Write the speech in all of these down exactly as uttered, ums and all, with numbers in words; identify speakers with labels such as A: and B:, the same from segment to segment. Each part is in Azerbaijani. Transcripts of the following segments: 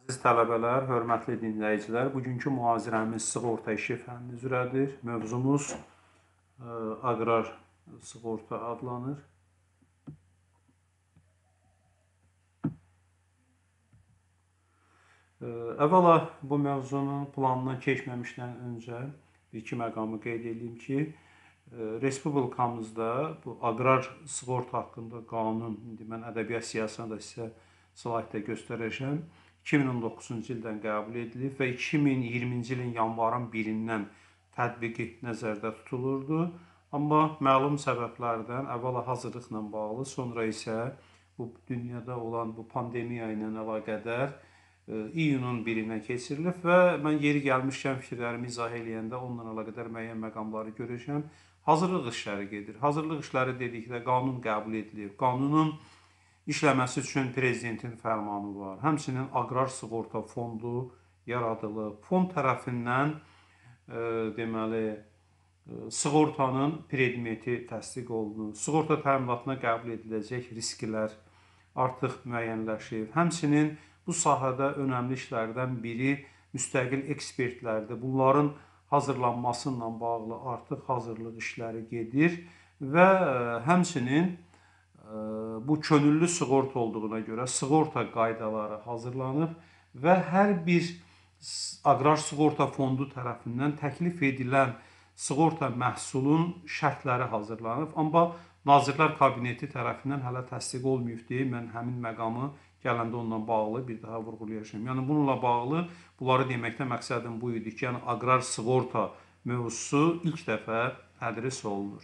A: Siz tələbələr, hörmətli dinləyicilər, bugünkü mühazirəmiz sığorta işi fənni üzrədir. Mövzumuz ə, aqrar sığorta adlanır. Ə, əvvəla bu mövzunun planına keçməmişdən öncə bir-iki məqamı qeyd edeyim ki, ə, Respublikamızda bu aqrar sığorta haqqında qanun, indi mən ədəbiyyat siyasətini da sizə slaydda göstərəcəm. iki min on doqquzuncu ildən qəbul edilib və iki min iyirminci ilin yanvarın birindən tətbiqi nəzərdə tutulurdu. Amma məlum səbəblərdən əvvəla hazırlıqla bağlı, sonra isə bu dünyada olan bu pandemiya ilə əlaqədar iyunun birinə keçirilib və mən yeri gəlmişkən fikirlərimi izah eləyəndə onunla əlaqədar müəyyən məqamları görəcəm. Hazırlıq işləri gedir. Hazırlıq işləri dedikdə qanun qəbul edilib. Qanunun İşləməsi üçün prezidentin fərmanı var. Həmçinin aqrar sığorta fondu yaradılıb. Fond tərəfindən e, deməli e, sığortanın predmeti təsdiq olunur. Sığorta təminatına qəbul ediləcək risklər artıq müəyyənləşib. Həmçinin bu sahədə önəmli işlərdən biri müstəqil ekspertlərdir. Bunların hazırlanması ilə bağlı artıq hazırlıq işləri gedir və həmçinin bu könüllü sığorta olduğuna görə sığorta qaydaları hazırlanıb və hər bir aqrar sığorta fondu tərəfindən təklif edilən sığorta məhsulun şərtləri hazırlanıb. Amma Nazirlər Kabineti tərəfindən hələ təsdiq olmayıb deyə mən həmin məqamı gələndə onunla bağlı bir daha vurğulayacağam. Yəni bununla bağlı bunları deməkdə məqsədim bu idi ki, yəni aqrar sığorta mövzusu ilk dəfə tədris olunur.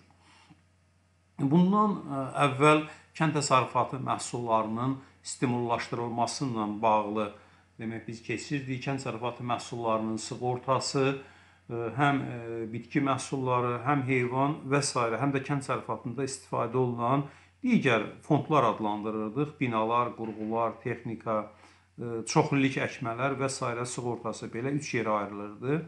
A: Bundan əvvəl kənd təsərrüfatı məhsullarının stimullaşdırılması ilə bağlı demək biz keçirdik. Kənd təsərrüfatı məhsullarının sığortası, həm bitki məhsulları, həm heyvan və s. həm də kənd təsərrüfatında istifadə olunan digər fondlar adlandırırdıq. Binalar, qurğular, texnika, çoxillik əkmələr və s. sığortası belə üç yerə ayrılırdı.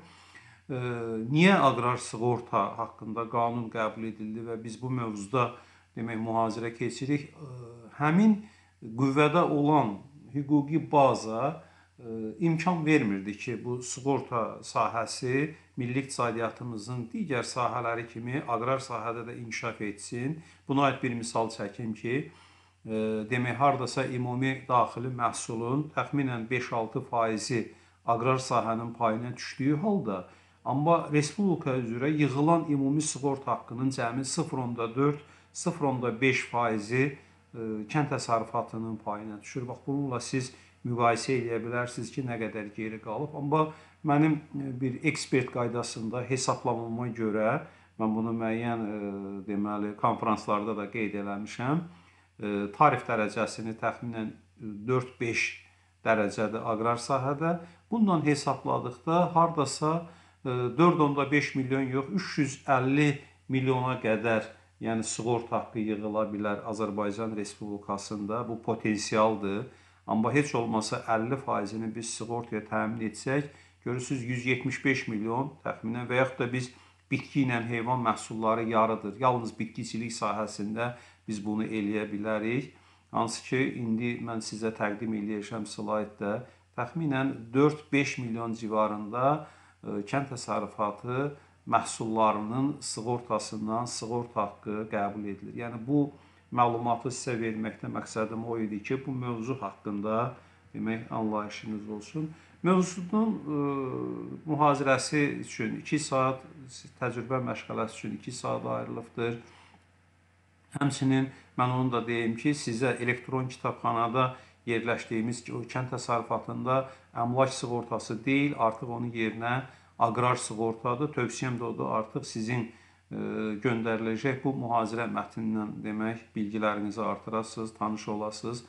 A: Niyə aqrar sığorta haqqında qanun qəbul edildi və biz bu mövzuda demək mühazirə keçirik? Həmin qüvvədə olan hüquqi baza imkan vermirdi ki, bu sığorta sahəsi milli iqtisadiyyatımızın digər sahələri kimi aqrar sahədə də inkişaf etsin. Buna aid bir misal çəkim ki, demək hardasa ümumi daxili məhsulun təxminən beş-altı faizi aqrar sahənin payına düşdüyü halda, amma Respublika üzrə yığılan ümumi sığorta haqqının cəmi sıfır nöqtə dörd - sıfır nöqtə beş faizi kənd təsərrüfatının payına düşür. Bax, bununla siz müqayisə edə bilərsiniz ki, nə qədər geri qalıb. Amma mənim bir ekspert qaydasında hesablamama görə, mən bunu müəyyən deməli konferanslarda da qeyd eləmişəm, tarif dərəcəsini təxminən dörd-beş dərəcədə aqrar sahədə. Bundan hesabladıqda hardasa dörd nöqtə beş milyon yox, üç yüz əlli milyona qədər yəni sığorta haqqı yığıla bilər Azərbaycan Respublikasında. Bu potensialdır. Amma heç olmasa əlli faizini biz sığortaya təmin etsək, görürsünüz yüz yetmiş beş milyon təxminən və yaxud da biz bitki ilə heyvan məhsulları yarıdır. Yalnız bitkiçilik sahəsində biz bunu eləyə bilərik. Hansı ki, indi mən sizə təqdim eləyəcəm slaydda təxminən dörd-beş milyon civarında kənd təsərrüfatı məhsullarının sığortasından sığorta haqqı qəbul edilir. Yəni bu məlumatı sizə verməkdə məqsədim o idi ki, bu mövzu haqqında demək anlayışınız olsun. Mövzunun mühazirəsi üçün iki saat, təcrübə məşğələsi üçün iki saat ayrılıbdır. Həmçinin mən onu da deyim ki, sizə elektron kitabxanada yerləşdiyimiz ki, o kənd təsərrüfatında əmlak sığortası deyil, artıq onun yerinə aqrar sığortadır. Tövsiyəm də odur, artıq sizin göndəriləcək bu mühazirə mətnindən demək bilgilərinizi artırasınız, tanış olasınız.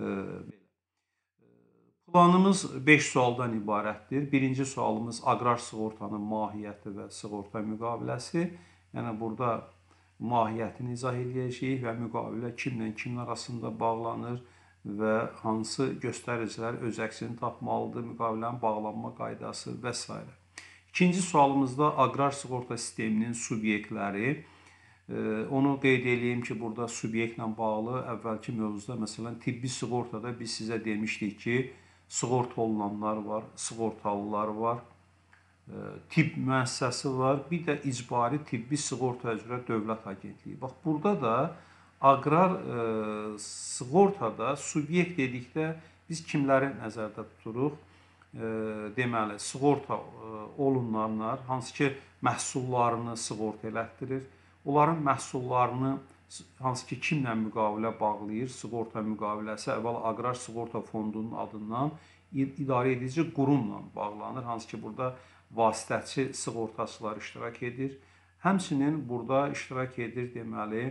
A: Planımız beş sualdan ibarətdir. Birinci sualımız aqrar sığortanın mahiyyəti və sığorta müqaviləsi. Yəni burada mahiyyətini izah edəcəyik və müqavilə kimlə kimin arasında bağlanır və hansı göstəricilər öz əksini tapmalıdır, müqavilənin bağlanma qaydası və s. İkinci sualımızda aqrar sığorta sisteminin subyektləri. Onu qeyd edeyim ki, burada subyektlə bağlı əvvəlki mövzuda, məsələn, tibbi sığortada biz sizə demişdik ki, sığorta olunanlar var, sığortalılar var, tibb müəssisəsi var, bir də icbari tibbi sığorta üzrə Dövlət Agentliyi. Bax, burada da aqrar ə, sığortada subyekt dedikdə biz kimləri nəzərdə tuturuq? Ə, deməli, sığorta ə, olunanlar, hansı ki, məhsullarını sığorta elətdirir, onların məhsullarını hansı ki, kimlə müqavilə bağlayır? Sığorta müqaviləsi əvvəl Aqrar Sığorta Fondunun adından idarə edici qurumla bağlanır, hansı ki, burada vasitəçi sığortaçılar iştirak edir. Həmçinin burada iştirak edir, deməli,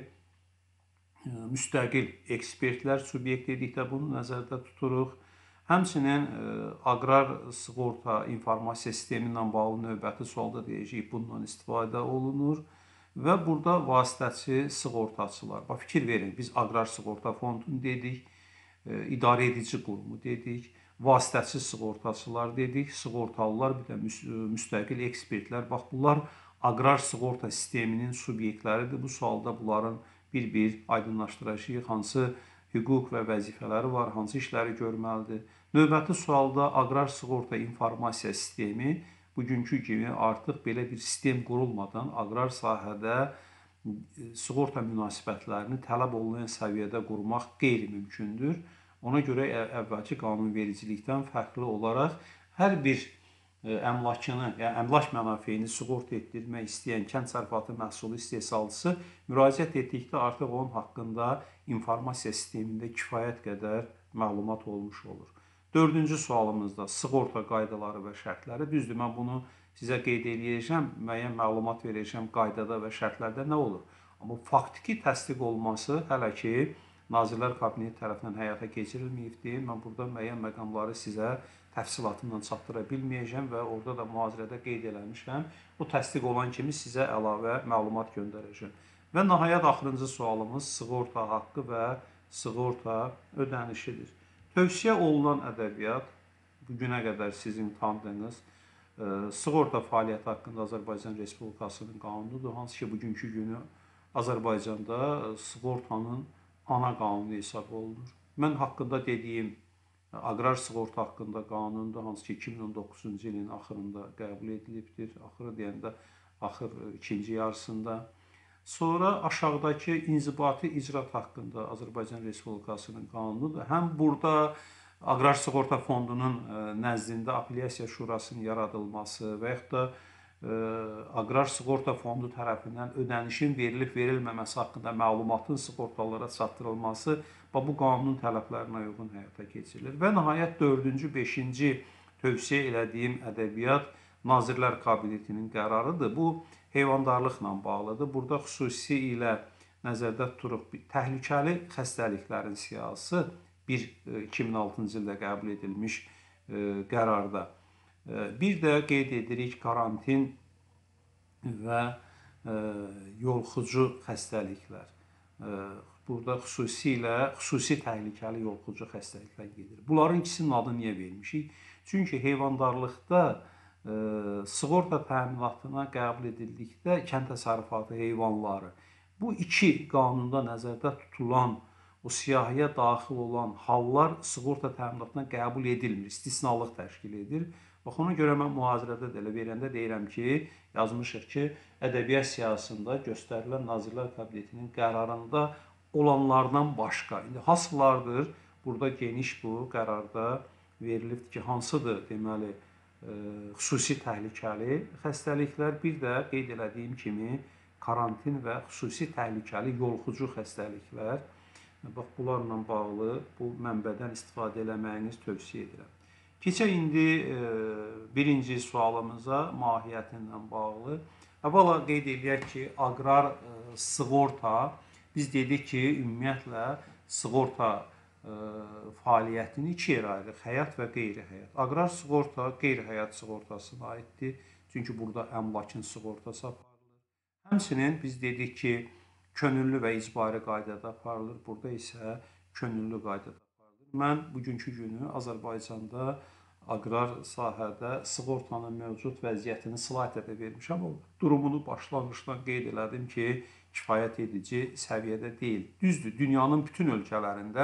A: müstəqil ekspertlər, subyekt dedikdə bunu nəzərdə tuturuq. Həmçinin aqrar sığorta informasiya sistemi ilə bağlı növbəti sualda deyəcəyik, bundan istifadə olunur. Və burada vasitəçi sığortaçılar. Bax, fikir verin, biz Aqrar Sığorta Fondunu dedik, idarə edici qurumu dedik, vasitəçi sığortaçılar dedik, sığortalılar, bir də müstəqil ekspertlər. Bax, bunlar aqrar sığorta sisteminin subyektləridir. Bu sualda bunların bir-bir aydınlaşdıracağıq, hansı hüquq və vəzifələri var, hansı işləri görməlidir. Növbəti sualda aqrar sığorta informasiya sistemi bugünkü kimi artıq belə bir sistem qurulmadan aqrar sahədə sığorta münasibətlərini tələb olunan səviyyədə qurmaq qeyri-mümkündür. Ona görə əvvəlki qanunvericilikdən fərqli olaraq hər bir əmlakını, yəni əmlak mənafeyini sığorta etdirmək istəyən kənd təsərrüfatı məhsulu istehsalçısı müraciət etdikdə artıq onun haqqında informasiya sistemində kifayət qədər məlumat olmuş olur. Dördüncü sualımızda sığorta qaydaları və şərtləri. Düzdür, mən bunu sizə qeyd edəcəm, müəyyən məlumat verəcəm qaydada və şərtlərdə nə olur. Amma faktiki təsdiq olması hələ ki Nazirlər Kabineti tərəfindən həyata keçirilməyibdir. Mən burada müəyyən məqamları sizə təfsilatından çatdıra bilməyəcəm və orada da mühazirədə qeyd eləmişəm. O təsdiq olan kimi sizə əlavə məlumat göndərəcəm. Və nəhayət axırıncı sualımız sığorta haqqı və sığorta ödənişidir. Tövsiyə olunan ədəbiyyat bu günə qədər sizin tanıdığınız sığorta fəaliyyəti haqqında Azərbaycan Respublikasının qanunudur. Hansı ki, bugünkü günü Azərbaycanda sığortanın ana qanunu hesab olunur. Mən haqqında dediyim aqrar sığorta haqqında qanundur, hansı ki, iki min on doqquzuncu ilin axırında qəbul edilibdir. Axırı deyəndə axır ikinci yarısında. Sonra aşağıdakı inzibati icraat haqqında Azərbaycan Respublikasının qanunudur. Həm burada Aqrar Sığorta Fondunun nəzdində Apellyasiya Şurasının yaradılması və yaxud da Aqrar Sığorta Fondu tərəfindən ödənişin verilib-verilməməsi haqqında məlumatın sığortalara çatdırılması bu qanunun tələblərinə uyğun həyata keçirilir. Və nəhayət dördüncü, beşinci tövsiyə elədiyim ədəbiyyat Nazirlər Kabinetinin qərarıdır. Bu heyvandarlıqla bağlıdır. Burada xüsusi ilə nəzərdə tuturuq təhlükəli xəstəliklərin siyahısı bir iki min altıncı ildə qəbul edilmiş qərarda. Bir də qeyd edirik karantin və yolxucu xəstəliklər. Burada xüsusilə xüsusi təhlükəli yolxucu xəstəliklər gedir. Bunların ikisinin adını niyə vermişik? Çünki heyvandarlıqda sığorta təminatına qəbul edildikdə kənd təsərrüfatı heyvanları bu iki qanunda nəzərdə tutulan o siyahıya daxil olan hallar sığorta təminatına qəbul edilmir, istisnalıq təşkil edir. Bax, ona görə mən mühazirədə də elə verəndə deyirəm ki, yazmışıq ki, ədəbiyyat siyahısında göstərilən Nazirlər Kabinetinin qərarında olanlardan başqa. İndi hasılardır, burada geniş bu qərarda verilibdir ki, hansıdır deməli xüsusi təhlükəli xəstəliklər, bir də qeyd elədiyim kimi karantin və xüsusi təhlükəli yolxucu xəstəliklər. Bax, bunlarla bağlı bu mənbədən istifadə eləməyiniz tövsiyə edirəm. Keçək indi birinci sualımıza mahiyyətindən bağlı. Əvvəla qeyd eləyək ki, aqrar sığorta, biz dedik ki, ümumiyyətlə sığorta fəaliyyətini iki yerə ayırıq, həyat və qeyri-həyat. Aqrar sığorta qeyri-həyat sığortasına aiddir, çünki burada əmlakın sığortası aparılır. Həmçinin biz dedik ki, könüllü və icbari qaydada aparılır, burada isə könüllü qaydada aparılır. Mən bugünkü günü Azərbaycanda aqrar sahədə sığortanın mövcud vəziyyətini slaytədə vermişəm. O durumunu başlanğıcdan qeyd elədim ki, kifayət edici səviyyədə deyil. Düzdür, dünyanın bütün ölkələrində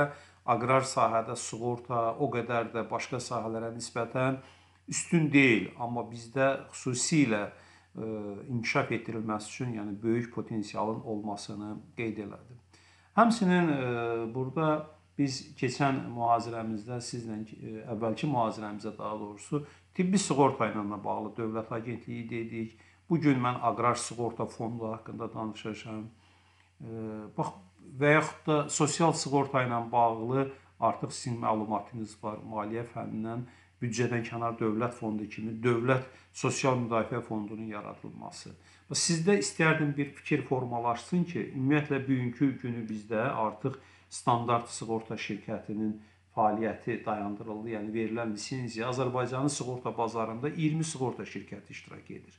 A: aqrar sahədə sığorta o qədər də başqa sahələrə nisbətən üstün deyil, amma bizdə xüsusilə ə, inkişaf etdirilməsi üçün, yəni böyük potensialın olmasını qeyd elədim. Həmçinin ə, burada biz keçən mühazirəmizdə sizlə ə, əvvəlki mühazirəmizdə daha doğrusu tibbi sığorta ilə bağlı Dövlət Agentliyi dedik. Bu gün mən aqrar sığorta fondu haqqında danışacağam. Bax, və yaxud da sosial sığorta ilə bağlı artıq sizin məlumatınız var. Maliyyə fənnindən büdcədən kənar dövlət fondu kimi dövlət sosial müdafiə fondunun yaradılması. Sizdə istərdim bir fikir formalaşsın ki, ümumiyyətlə bugünkü günü bizdə artıq standart sığorta şirkətinin fəaliyyəti dayandırıldı. Yəni verilən lisenziya Azərbaycanın sığorta bazarında iyirmi sığorta şirkəti iştirak edir.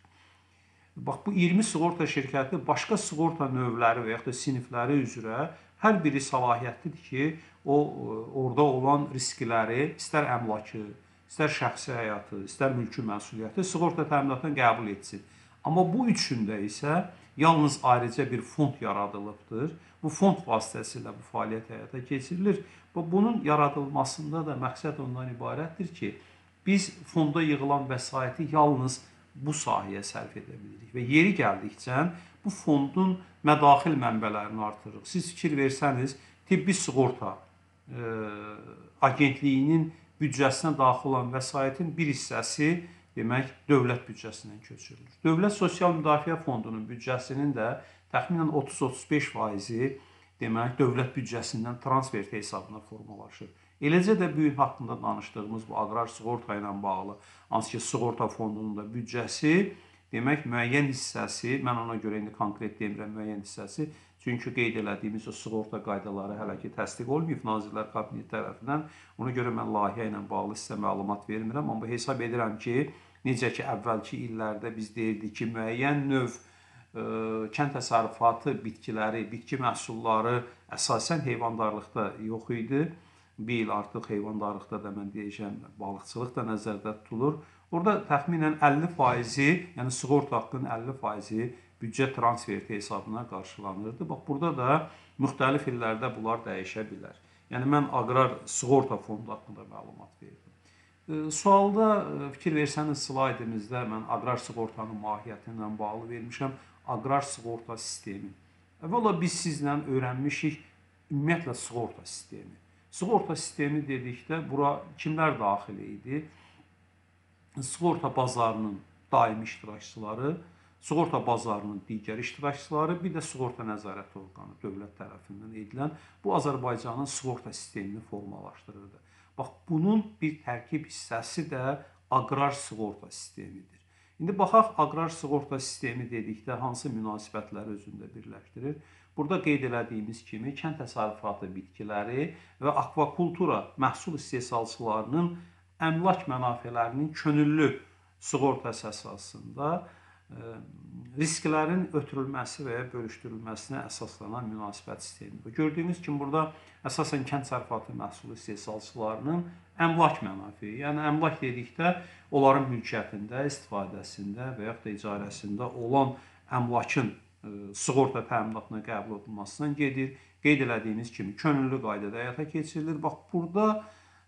A: Bax, bu iyirmi sığorta şirkəti başqa sığorta növləri və yaxud da sinifləri üzrə hər biri səlahiyyətlidir ki, o orada olan riskləri, istər əmlakı, istər şəxsi həyatı, istər mülki məsuliyyəti sığorta təminatına qəbul etsin. Amma bu üçündə isə yalnız ayrıca bir fond yaradılıbdır. Bu fond vasitəsilə bu fəaliyyət həyata keçirilir. Bunun yaradılmasında da məqsəd ondan ibarətdir ki, biz fonda yığılan vəsaiti yalnız bu sahəyə sərf edə bilirik və yeri gəldikcə bu fondun mədaxil mənbələrini artırırıq. Siz fikir versəniz, tibbi sığorta e, agentliyinin büdcəsinə daxil olan vəsaitin bir hissəsi demək dövlət büdcəsindən köçürülür. Dövlət Sosial Müdafiə Fondunun büdcəsinin də təxminən otuz otuz beş faizi demək dövlət büdcəsindən transfert hesabına formalaşır. Eləcə də bu gün haqqında danışdığımız bu aqrar sığorta ilə bağlı, hansı ki sığorta fondunun da büdcəsi, demək müəyyən hissəsi, mən ona görə indi konkret demirəm müəyyən hissəsi, çünki qeyd elədiyimiz o sığorta qaydaları hələ ki təsdiq olmayıb Nazirlər Kabineti tərəfindən. Ona görə mən layihə ilə bağlı sizə məlumat vermirəm, amma hesab edirəm ki, necə ki əvvəlki illərdə biz deyirdik ki, müəyyən növ ə, kənd təsərrüfatı bitkiləri, bitki məhsulları əsasən heyvandarlıqda yox idi. Bir il artıq heyvandarlıqda da mən deyəcəm, balıqçılıq da nəzərdə tutulur. Orada təxminən əlli faizi, yəni sığorta haqqının əlli faizi büdcə transferti hesabına qarşılanırdı. Bax, burada da müxtəlif illərdə bunlar dəyişə bilər. Yəni, mən aqrar sığorta fondu haqqında məlumat verdim. Sualda fikir versəniz slaydımızda mən aqrar sığortanın mahiyyəti ilə bağlı vermişəm. Aqrar sığorta sistemi. Əvvəla biz sizlə öyrənmişik ümumiyyətlə sığorta sistemi. Sığorta sistemi dedikdə bura kimlər daxil idi? Sığorta bazarının daimi iştirakçıları, sığorta bazarının digər iştirakçıları, bir də sığorta nəzarət orqanı dövlət tərəfindən edilən bu Azərbaycanın sığorta sistemini formalaşdırırdı. Bax, bunun bir tərkib hissəsi də aqrar sığorta sistemidir. İndi baxaq, aqrar sığorta sistemi dedikdə hansı münasibətləri özündə birləşdirir? Burada qeyd elədiyimiz kimi kənd təsərrüfatı bitkiləri və akvakultura məhsul istehsalçılarının əmlak mənafelərinin könüllü sığortası əsasında risklərin ötürülməsi və ya bölüşdürülməsinə əsaslanan münasibət sistemidir. Gördüyünüz kimi burada əsasən kənd təsərrüfatı məhsul istehsalçılarının əmlak mənafeyi, yəni əmlak dedikdə onların mülkiyyətində, istifadəsində və yaxud da icarəsində olan əmlakın sığorta təminatına qəbul olunmasından gedir. Qeyd elədiyimiz kimi könüllü qaydada həyata keçirilir. Bax, burada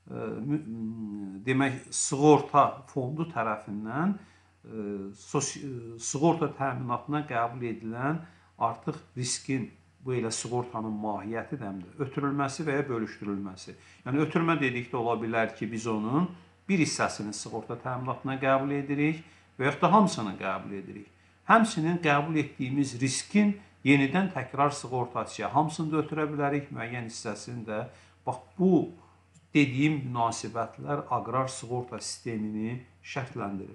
A: demək sığorta fondu tərəfindən sığorta təminatına qəbul edilən artıq riskin, bu elə sığortanın mahiyyəti həm də ötürülməsi və ya bölüşdürülməsi. Yəni, ötürmə dedikdə ola bilər ki, biz onun bir hissəsini sığorta təminatına qəbul edirik və yaxud da hamısını qəbul edirik. Həmçinin qəbul etdiyimiz riskin yenidən təkrar sığortacıya hamısını da ötürə bilərik, müəyyən hissəsini də. Bax, bu dediyim münasibətlər aqrar sığorta sistemini şərtləndirir.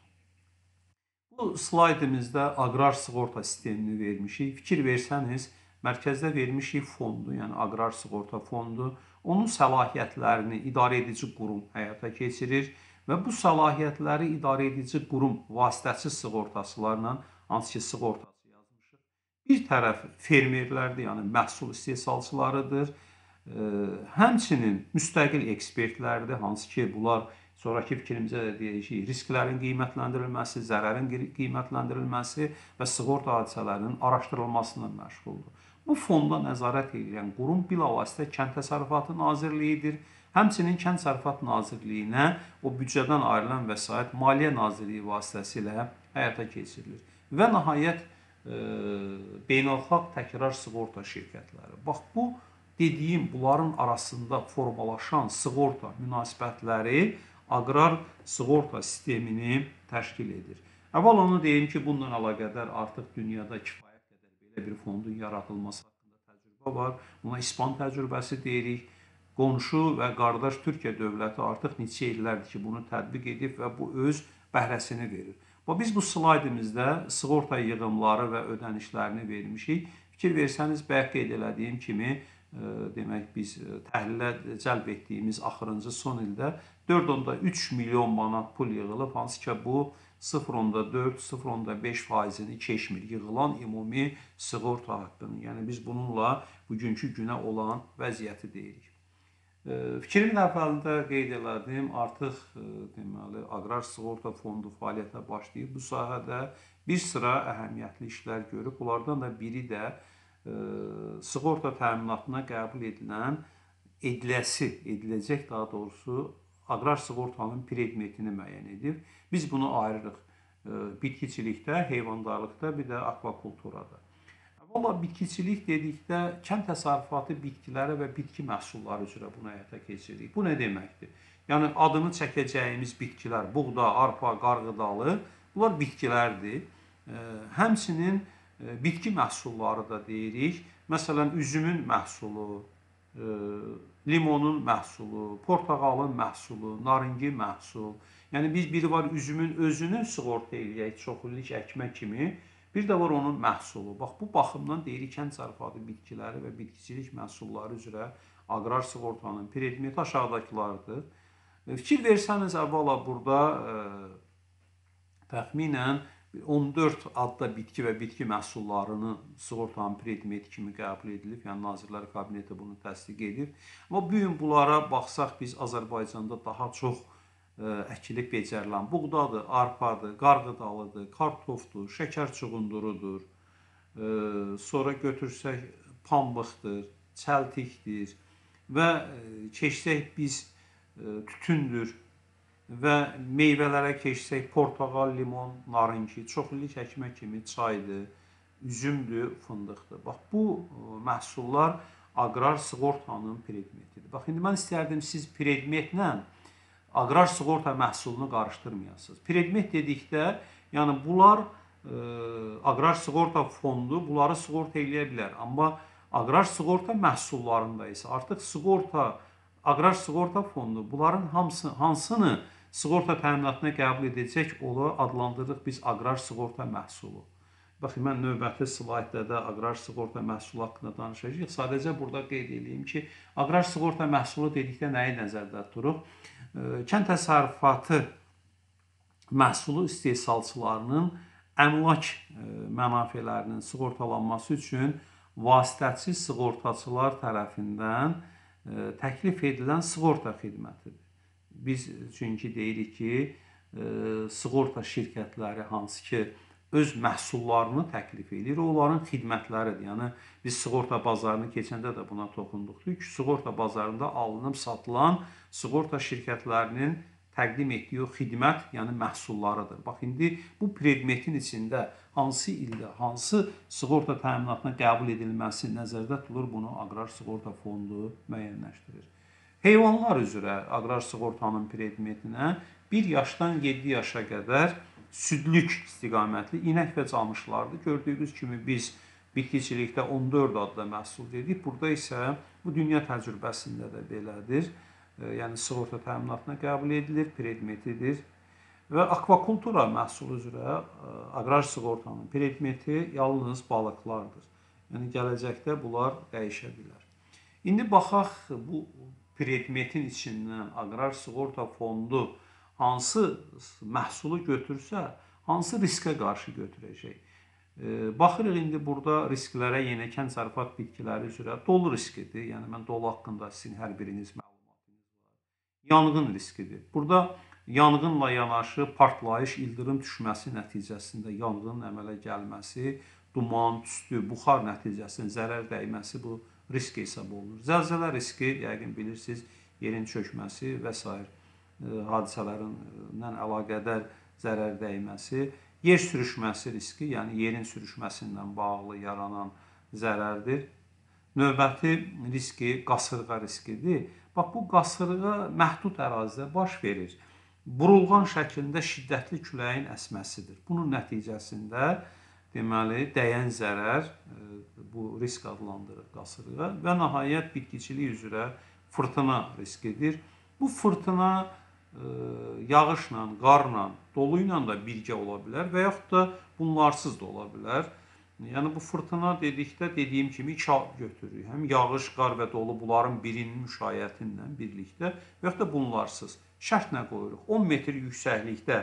A: Bu slaydımızda aqrar sığorta sistemini vermişik. Fikir versəniz, mərkəzdə vermişik fondu, yəni aqrar sığorta fondu. Onun səlahiyyətlərini idarə edici qurum həyata keçirir və bu səlahiyyətləri idarə edici qurum vasitəçi sığortaçılarla, hansı ki sığortası yazmışıq. Bir tərəf fermerlərdir, yəni məhsul istehsalçılarıdır. Həmçinin müstəqil ekspertlərdir, hansı ki bunlar sonraki fikrimizə də deyəcəyik, risklərin qiymətləndirilməsi, zərərin qiymətləndirilməsi və sığorta hadisələrinin araşdırılmasına məşğuldur. Bu fonda nəzarət edən qurum bilavasitə Kənd Təsərrüfatı Nazirliyidir. Həmçinin Kənd Təsərrüfatı Nazirliyinə o büdcədən ayrılan vəsait Maliyyə Nazirliyi vasitəsilə həyata keçirilir. Və nəhayət e, beynəlxalq təkrar sığorta şirkətləri. Bax, bu dediyim bunların arasında formalaşan sığorta münasibətləri aqrar sığorta sistemini təşkil edir. Əvvəl onu deyim ki, bununla əlaqədar artıq dünyada kifayət qədər belə bir fondun yaradılması haqqında təcrübə var. Buna İspan təcrübəsi deyirik. Qonşu və qardaş Türkiyə dövləti artıq neçə illərdir ki, bunu tətbiq edib və bu öz bəhrəsini verir. Biz bu slaydımızda sığorta yığımları və ödənişlərini vermişik. Fikir versəniz, bayaq qeyd elədiyim kimi, demək biz təhlilə cəlb etdiyimiz axırıncı son ildə dörd nöqtə üç milyon manat pul yığılıb, hansı ki bu sıfır nöqtə dörd sıfır nöqtə beş faizini keçmir yığılan ümumi sığorta haqqının. Yəni biz bununla bugünkü günə olan vəziyyəti deyirik. Fikrimin əvvəlində qeyd elədim, artıq deməli aqrar sığorta fondu fəaliyyətə başlayıb. Bu sahədə bir sıra əhəmiyyətli işlər görüb. Bunlardan da biri də sığorta təminatına qəbul edilən, ediləsi, ediləcək daha doğrusu aqrar sığortanın predmetini müəyyən edib. Biz bunu ayırırıq bitkiçilikdə, heyvandarlıqda, bir də akvakulturada. Valla bitkiçilik dedikdə kənd təsərrüfatı bitkiləri və bitki məhsulları üzrə bunu həyata keçiririk. Bu nə deməkdir? Yəni adını çəkəcəyimiz bitkilər, buğda, arpa, qarğıdalı, bunlar bitkilərdir. Həmçinin bitki məhsulları da deyirik. Məsələn, üzümün məhsulu, limonun məhsulu, portağalın məhsulu, naringi məhsul. Yəni biz biri var üzümün özünü sığorta eləyək, çoxillik əkmə kimi. Bir də var onun məhsulu. Bax, bu baxımdan deyirik, kənd təsərrüfatı bitkiləri və bitkiçilik məhsulları üzrə aqrar sığortanın predmeti aşağıdakılardır. Fikir versəniz, əvvəla burada təxminən on dörd adda bitki və bitki məhsullarının sığortanın predmeti kimi qəbul edilib. Yəni, Nazirlər Kabineti bunu təsdiq edib. Amma bu gün bunlara baxsaq, biz Azərbaycanda daha çox əkilib becərilən buğdadır, arpadır, qarğıdalıdır, kartofdur, şəkər çuğundurudur. Sonra götürsək pambıqdır, çəltikdir və keçsək biz tütündür və meyvələrə keçsək portağal, limon, naringi, çoxillik əkmə kimi çaydır, üzümdür, fındıqdır. Bax, bu məhsullar aqrar sığortanın predmetidir. Bax, indi mən istərdim siz predmetlə aqrar sığorta məhsulunu qarışdırmayasınız. Predmet dedikdə, yəni bunlar aqrar sığorta fondu bunları sığorta eləyə bilər. Amma aqrar sığorta məhsullarında isə artıq sığorta, aqrar sığorta fondu bunların hamısı, hansını sığorta təminatına qəbul edəcək, onu adlandırırıq biz aqrar sığorta məhsulu. Baxın, mən növbəti slaydda da aqrar sığorta məhsulu haqqında danışacağıq. Sadəcə burada qeyd edeyim ki, aqrar sığorta məhsulu dedikdə nəyi nəzərdə tuturuq? Kənd təsərrüfatı məhsulu istehsalçılarının əmlak mənafelərinin sığortalanması üçün vasitəçi sığortaçılar tərəfindən təklif edilən sığorta xidmətidir. Biz çünki deyirik ki, sığorta şirkətləri hansı ki, öz məhsullarını təklif edir, onların xidmətləridir. Yəni, biz sığorta bazarını keçəndə də buna toxunduqdur ki, sığorta bazarında alınıb satılan sığorta şirkətlərinin təqdim etdiyi o xidmət, yəni məhsullarıdır. Bax, indi bu predmetin içində hansı ildə, hansı sığorta təminatına qəbul edilməsi nəzərdə tutulur, bunu aqrar sığorta fondu müəyyənləşdirir. Heyvanlar üzrə aqrar sığortanın predmetinə bir yaşdan yeddi yaşa qədər südlük istiqamətli inək və camışlardır. Gördüyünüz kimi biz bitkiçilikdə on dörd adda məhsul dedik. Burada isə bu dünya təcrübəsində də belədir. Yəni sığorta təminatına qəbul edilir, predmetidir. Və akvakultura məhsulu üzrə aqrar sığortanın predmeti yalnız balıqlardır. Yəni gələcəkdə bunlar dəyişə bilər. İndi baxaq bu predmetin içindən aqrar sığorta fondu hansı məhsulu götürsə, hansı riskə qarşı götürəcək? Baxırıq, indi burada risklərə yenə kənd təsərrüfat bitkiləri üzrə dolu riskidir. Yəni, mən dolu haqqında sizin hər biriniz məlumatınız var. Yanğın riskidir. Burada yanğınla yanaşı partlayış, ildırım düşməsi nəticəsində yanğının əmələ gəlməsi, duman, tüstü, buxar nəticəsində zərər dəyməsi bu risk hesab olunur. Zəlzələ riski, yəqin bilirsiniz, yerin çökməsi və s. hadisələrindən əlaqədar zərər dəyməsi, yer sürüşməsi riski, yəni yerin sürüşməsindən bağlı yaranan zərərdir. Növbəti riski qasırğa riskidir. Bax, bu qasırğa məhdud ərazidə baş verir. Burulğan şəklində şiddətli küləyin əsməsidir. Bunun nəticəsində deməli dəyən zərər, bu risk adlandırır qasırğa və nəhayət bitkiçilik üzrə fırtına riskidir. Bu fırtına yağışla, qarla, dolu ilə də birgə ola bilər və yaxud da bunlarsız da ola bilər. Yəni bu fırtına dedikdə dediyim kimi iki hal götürürük. Həm yağış, qar və dolu bunların birinin müşayiəti ilə birlikdə və yaxud da bunlarsız. Şərt nə qoyuruq? on metr yüksəklikdə,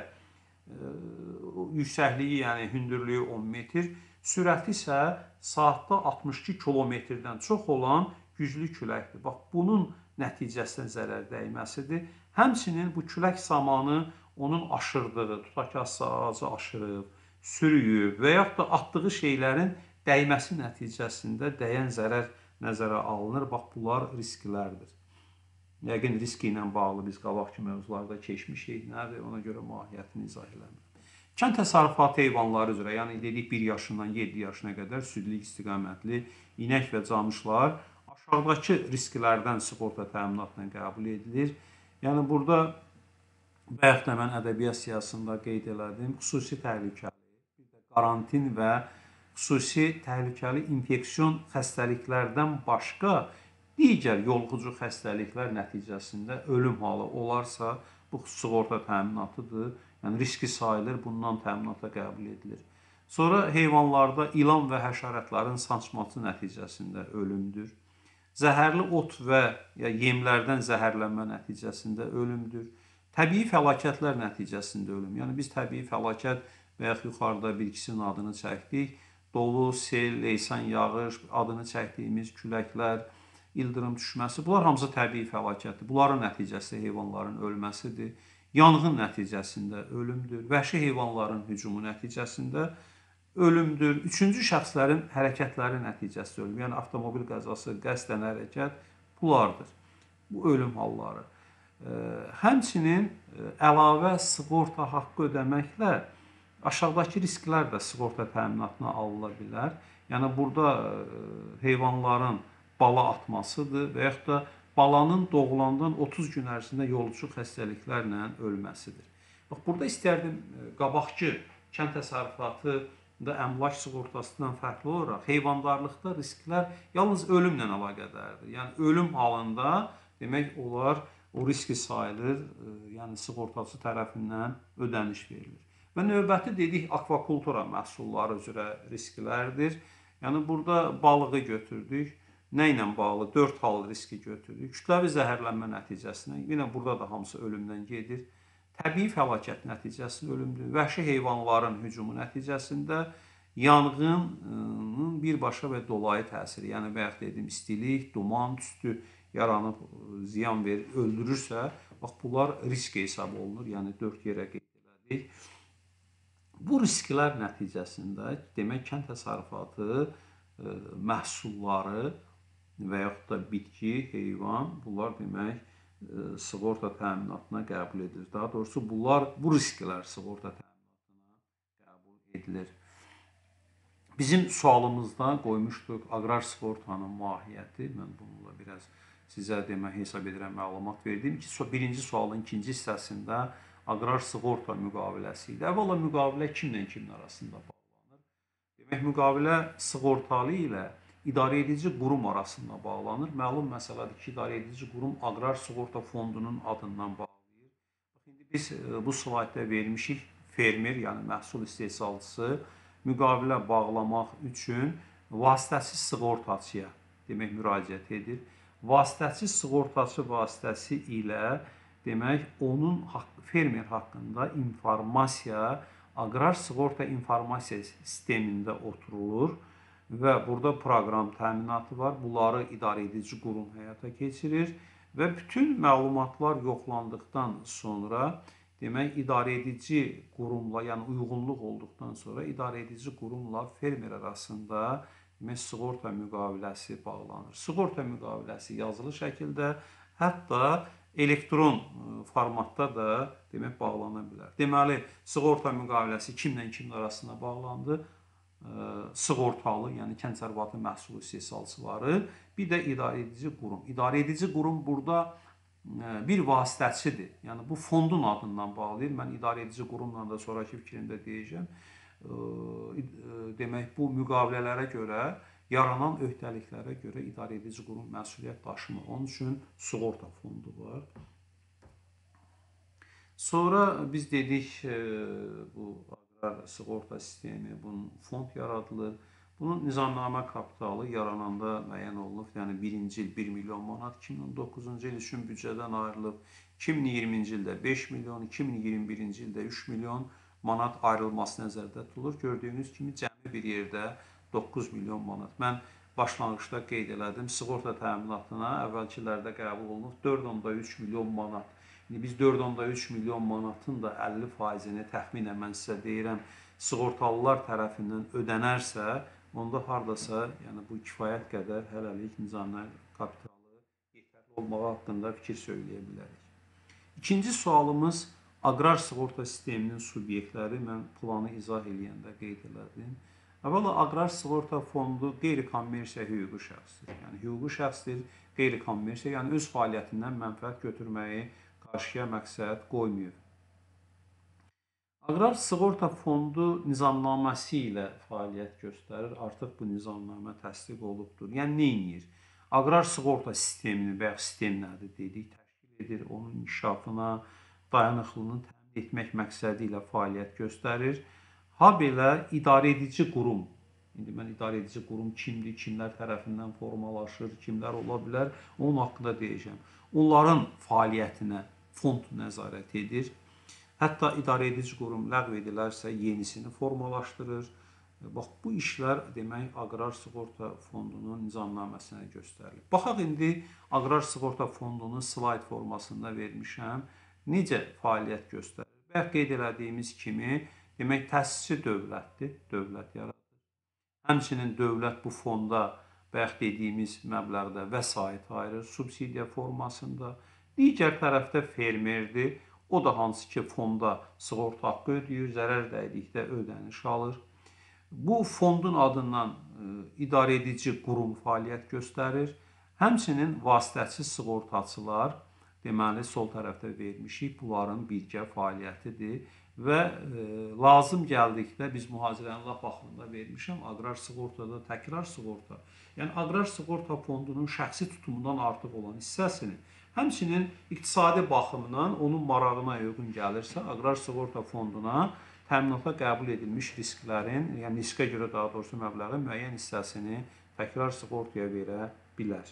A: yüksəkliyi yəni hündürlüyü on metr, sürəti isə saatda altmış iki kilometrdən çox olan güclü küləkdir. Bax, bunun nəticəsində zərər dəyməsidir. Həmçinin bu külək zamanı onun aşırdığı, tutaq ki, ağacı aşırıb, sürüyüb və yaxud da atdığı şeylərin dəyməsi nəticəsində dəyən zərər nəzərə alınır. Bax, bunlar risklərdir. Yəqin riski ilə bağlı biz qabaqki mövzularda keçmişik. Nədir? Ona görə mahiyyətini izah eləmirəm. Kənd təsərrüfatı heyvanları üzrə, yəni dedik bir yaşından yeddi yaşına qədər südlük istiqamətli inək və camışlar aşağıdakı risklərdən sığorta təminatına qəbul edilir. Yəni burada bayaq da mən ədəbiyyat siyasətində qeyd elədim, xüsusi təhlükəli, qarantin və xüsusi təhlükəli infeksiyon xəstəliklərdən başqa digər yoluxucu xəstəliklər nəticəsində ölüm halı olarsa, bu sığorta təminatıdır. Yəni riski sayılır, bundan təminata qəbul edilir. Sonra heyvanlarda ilan və həşəratların sancması nəticəsində ölümdür. Zəhərli ot və ya yemlərdən zəhərlənmə nəticəsində ölümdür. Təbii fəlakətlər nəticəsində ölüm. Yəni biz təbii fəlakət və yaxud yuxarıda bir ikisinin adını çəkdik. Dolu, sel, leysan yağış, adını çəkdiyimiz küləklər, ildırım düşməsi, bunlar hamısı təbii fəlakətdir. Bunların nəticəsi heyvanların ölməsidir. Yanğın nəticəsində ölümdür. Vəhşi heyvanların hücumu nəticəsində ölümdür. Üçüncü şəxslərin hərəkətləri nəticəsində ölüm. Yəni avtomobil qəzası, qəsdən hərəkət bunlardır. Bu ölüm halları. Həmçinin əlavə sığorta haqqı ödəməklə aşağıdakı risklər də sığorta təminatına alınıla bilər. Yəni burada heyvanların bala atmasıdır və yaxud da balanın doğulandan otuz gün ərzində yoluxucu xəstəliklərlə ölməsidir. Bax, burada istərdim qabaqçı kənd təsərrüfatında əmlak sığortasından fərqli olaraq heyvandarlıqda risklər yalnız ölümlə əlaqədardır. Yəni ölüm halında demək olar o riski sayılır, yəni sığortacı tərəfindən ödəniş verilir. Və növbəti dedik akvakultura məhsulları üzrə risklərdir. Yəni burada balığı götürdük. Nə ilə bağlı? dörd hal riski götürdük. Kütləvi zəhərlənmə nəticəsində, yenə burada da hamısı ölümdən gedir. Təbii fəlakət nəticəsində ölümdür. Vəhşi heyvanların hücumu nəticəsində yanğının birbaşa və dolayı təsiri, yəni bayaq dediyim istilik, duman, tüstü yaranıb ziyan verir, öldürürsə, bax bunlar risk hesab olunur. Yəni dörd yerə qeyd elədik. Bu risklər nəticəsində demək kənd təsərrüfatı məhsulları və yaxud da bitki, heyvan, bunlar demək sığorta təminatına qəbul edilir. Daha doğrusu bunlar, bu risklər sığorta təminatına qəbul edilir. Bizim sualımızda qoymuşduq aqrar sığortanın mahiyyəti. Mən bununla biraz sizə demək hesab edirəm, məlumat verdim. Birinci sualın ikinci hissəsində aqrar sığorta müqaviləsi idi. Əvvəla müqavilə kimlə kimin arasında bağlanır? Demək, müqavilə sığortalı ilə idarə edici qurum arasında bağlanır. Məlum məsələdir ki, idarə edici qurum aqrar sığorta fondunun adından bağlayır. İndi biz bu slaytda vermişik fermer, yəni məhsul istehsalçısı müqavilə bağlamaq üçün vasitəsiz sığortaçıya demək müraciət edir. Vasitəsiz sığortaçı vasitəsi ilə demək onun fermer haqqında informasiya aqrar sığorta informasiya sistemində oturulur və burada proqram təminatı var. Bunları idarə edici qurum həyata keçirir və bütün məlumatlar yoxlandıqdan sonra demək, idarə edici qurumla, yəni uyğunluq olduqdan sonra idarə edici qurumla fermer arasında demək, sığorta müqaviləsi bağlanır. Sığorta müqaviləsi yazılı şəkildə, hətta elektron formatda da demək, bağlana bilər. Deməli, sığorta müqaviləsi kimlə kimin arasında bağlandı? Sığortalı, yəni kənd təsərrüfatı məhsulu istehsalçıları, bir də idarə edici qurum. İdarə edici qurum burada bir vasitəçidir. Yəni bu fondun adından bağlayır. Mən idarə edici qurumla da sonrakı fikrimdə deyəcəm. Demək, bu müqavilələrə görə, yaranan öhdəliklərə görə idarə edici qurum məsuliyyət daşımır. Onun üçün sığorta fondu var. Sonra biz dedik, bu agrar sığorta sistemi, bunun fond yaradılır. Bunun nizamnamə kapitalı yarananda müəyyən olunub. Yəni birinci il bir milyon manat, iki min on doqquzuncu il üçün büdcədən ayrılıb. iki min iyirminci ildə beş milyon, iki min iyirmi birinci ildə üç milyon manat ayrılması nəzərdə tutulur. Gördüyünüz kimi cəmi bir yerdə doqquz milyon manat. Mən başlanğıçda qeyd elədim, sığorta təminatına əvvəlkilərdə qəbul olunub dörd nöqtə üç milyon manat. İndi biz dörd nöqtə üç milyon manatın da əlli faizini təxminən mən sizə deyirəm, sığortalılar tərəfindən ödənərsə, onda hardasa, yəni bu kifayət qədər hələlik nizamnamə kapitalı yetərli olmağı haqqında fikir söyləyə bilərik. İkinci sualımız aqrar sığorta sisteminin subyektləri. Mən planı izah eləyəndə qeyd elədim. Əvvəla, aqrar sığorta fondu qeyri-kommersiya hüquqi şəxsdir. Yəni, hüquqi şəxsdir, qeyri-kommersiya, yəni öz fəaliyyətindən mənfəət götürməyi qarşıya məqsəd qoymuyor. Aqrar sığorta fondu nizamnaməsi ilə fəaliyyət göstərir. Artıq bu nizamnamə təsdiq olubdur. Yəni, nə edir? Aqrar sığorta sistemini və ya sistem nədir dedik, təşkil edir, onun inkişafına, dayanıqlılığını təmin etmək məqsədi ilə fəaliyyət göstərir. Ha belə idarə edici qurum, indi mən idarə edici qurum kimdir, kimlər tərəfindən formalaşır, kimlər ola bilər, onun haqqında deyəcəm. Onların fəaliyyətinə fond nəzarət edir. Hətta idarə edici qurum ləğv edilərsə, yenisini formalaşdırır. Bax, bu işlər demək, aqrar sığorta fondunun nizamnaməsinə göstərilir. Baxaq, indi aqrar sığorta fondunun slayd formasında vermişəm. Necə fəaliyyət göstərir? Bəyək qeyd elədiyimiz kimi, demək, təsisçi dövlətdir, dövlət yaradır. Həmçinin dövlət bu fonda bəyək dediyimiz məbləğdə vəsait ayırır, subsidiya formasında. Digər tərəfdə fermerdir. O da hansı ki, fonda sığorta haqqı ödəyir, zərər dəydikdə ödəniş alır. Bu fondun adından idarə edici qurum fəaliyyət göstərir. Həmçinin vasitəçi sığortaçılar, deməli, sol tərəfdə vermişik, bunların birgə fəaliyyətidir və lazım gəldikdə biz mühazirənin lap axırında vermişəm, aqrar sığortada təkrar sığorta, yəni aqrar sığorta fondunun şəxsi tutumundan artıq olan hissəsini, həmçinin iqtisadi baxımdan onun marağına uyğun gəlirsə, aqrar sığorta fonduna təminata qəbul edilmiş risklərin, yəni riskə görə daha doğrusu məbləğin müəyyən hissəsini təkrar sığortaya verə bilər.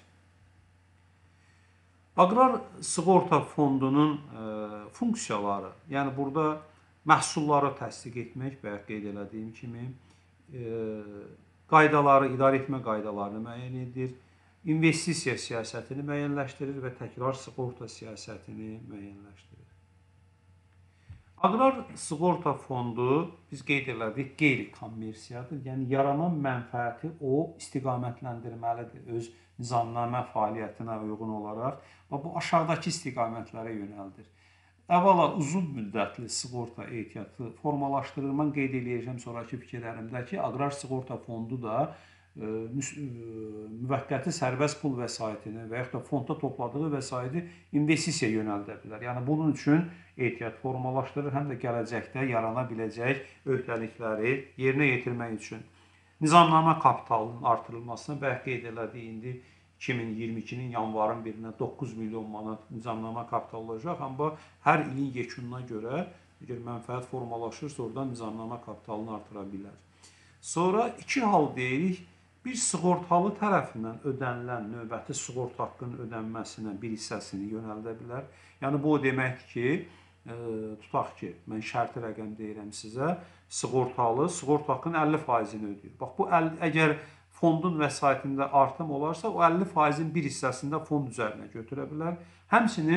A: Aqrar sığorta fondunun funksiyaları, yəni burada məhsulları təsdiq etmək, bəyək qeyd elədiyim kimi, qaydaları, idarə etmə qaydalarını müəyyən edir, investisiya siyasətini müəyyənləşdirir və təkrar sığorta siyasətini müəyyənləşdirir. Aqrar sığorta fondu, biz qeyd elədik, qeyri-kommersiyadır. Yəni, yaranan mənfəəti o istiqamətləndirməlidir öz nizamnamə fəaliyyətinə uyğun olaraq. Bu, aşağıdakı istiqamətlərə yönəldir. Əvvəla, uzun müddətli sığorta ehtiyatı formalaşdırır. Mən qeyd eləyəcəm sonraki fikirlərimdə ki, aqrar sığorta fondu da müvəqqəti sərbəst pul vəsaitini və yaxud da fondda topladığı vəsaiti investisiya yönəldə bilər. Yəni, bunun üçün ehtiyat formalaşdırır, həm də gələcəkdə yarana biləcək öhdəlikləri yerinə yetirmək üçün. Nizamnamə kapitalının artırılmasına bəyək qeyd elədik, indi iki min iyirmi ikinin yanvarın birinə doqquz milyon manat nizamnamə kapital olacaq, amma hər ilin yekununa görə əgər mənfəət formalaşırsa, oradan nizamnamə kapitalını artıra bilər. Sonra iki hal deyirik. Bir sığortalı tərəfindən ödənilən növbəti sığorta haqqının ödənməsinə bir hissəsini yönəldə bilər. Yəni, bu o deməkdir ki, tutaq ki, mən şərti rəqəm deyirəm sizə, sığortalı sığorta haqqının əlli faizini ödəyir. Bax, bu əgər fondun vəsaitində artım olarsa, o əlli faizin bir hissəsində fond üzərinə götürə bilər. Həmçinin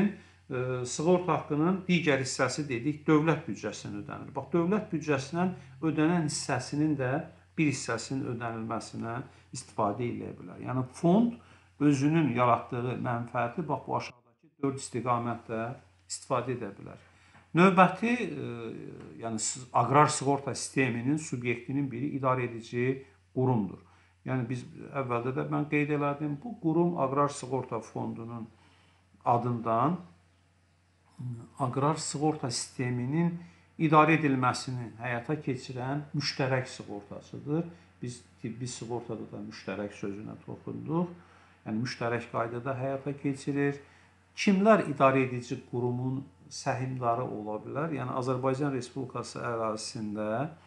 A: sığorta haqqının digər hissəsi dedik, dövlət büdcəsindən ödənilir. Bax, dövlət büdcəsindən ödənən hissəsinin də bir hissəsinin ödənilməsinə istifadə edə bilər. Yəni, fond özünün yaratdığı mənfəəti bax, bu aşağıdakı dörd istiqamətdə istifadə edə bilər. Növbəti, yəni aqrar sığorta sisteminin subyektinin biri idarə edici qurumdur. Yəni, biz əvvəldə də mən qeyd elədim, bu qurum aqrar sığorta fondunun adından aqrar sığorta sisteminin idarə edilməsini həyata keçirən müştərək sığortasıdır. Biz tibbi sığortada da müştərək sözünə toxunduq. Yəni, müştərək qaydada həyata keçirir. Kimlər idarə edici qurumun səhmdarı ola bilər? Yəni, Azərbaycan Respublikası ərazisində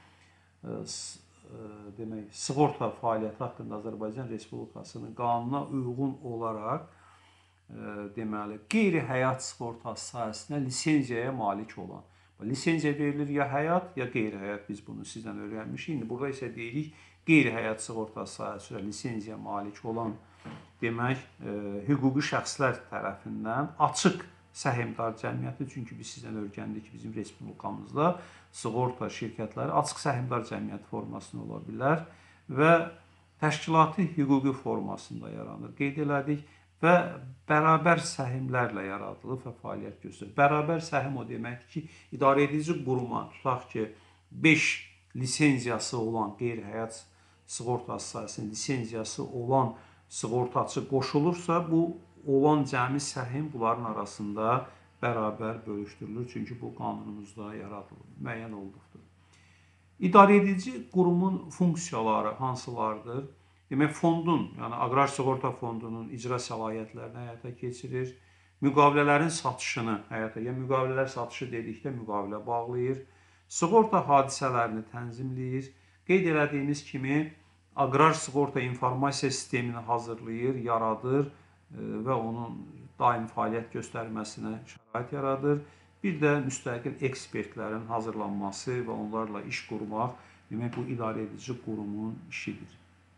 A: demək, sığorta fəaliyyəti haqqında Azərbaycan Respublikasının qanuna uyğun olaraq deməli, qeyri-həyat sığortası sahəsinə lisenziyaya malik olan. Lisenziya verilir ya həyat, ya qeyri-həyat. Biz bunu sizdən öyrənmişik. İndi burada isə deyirik, qeyri-həyat sığortası sahəsinə lisenziya malik olan demək, hüquqi şəxslər tərəfindən açıq səhmdar cəmiyyəti. Çünki biz sizdən öyrəndik ki, bizim respublikamızda sığorta şirkətləri açıq səhmdar cəmiyyəti formasında ola bilər və təşkilati hüquqi formasında yaranır. Qeyd elədik və bərabər səhmlərlə yaradılıb və fəaliyyət göstərir. Bərabər səhm o deməkdir ki, idarə edici quruma, tutaq ki, beş lisenziyası olan qeyri-həyat sığortası sahəsinin lisenziyası olan sığortaçı qoşulursa, bu olan cəmi səhm bunların arasında bərabər bölüşdürülür. Çünki bu qanunumuzda yaradılır, müəyyən olduqdur. İdarə edici qurumun funksiyaları hansılardır? Demək, fondun, yəni aqrar sığorta fondunun icra səlahiyyətlərini həyata keçirir, müqavilələrin satışını həyata, yəni müqavilələr satışı dedikdə müqavilə bağlayır, sığorta hadisələrini tənzimləyir, qeyd elədiyimiz kimi aqrar sığorta informasiya sistemini hazırlayır, yaradır və onun daim fəaliyyət göstərməsinə şərait yaradır. Bir də müstəqil ekspertlərin hazırlanması və onlarla iş qurmaq, demək, bu idarə edici qurumun işidir.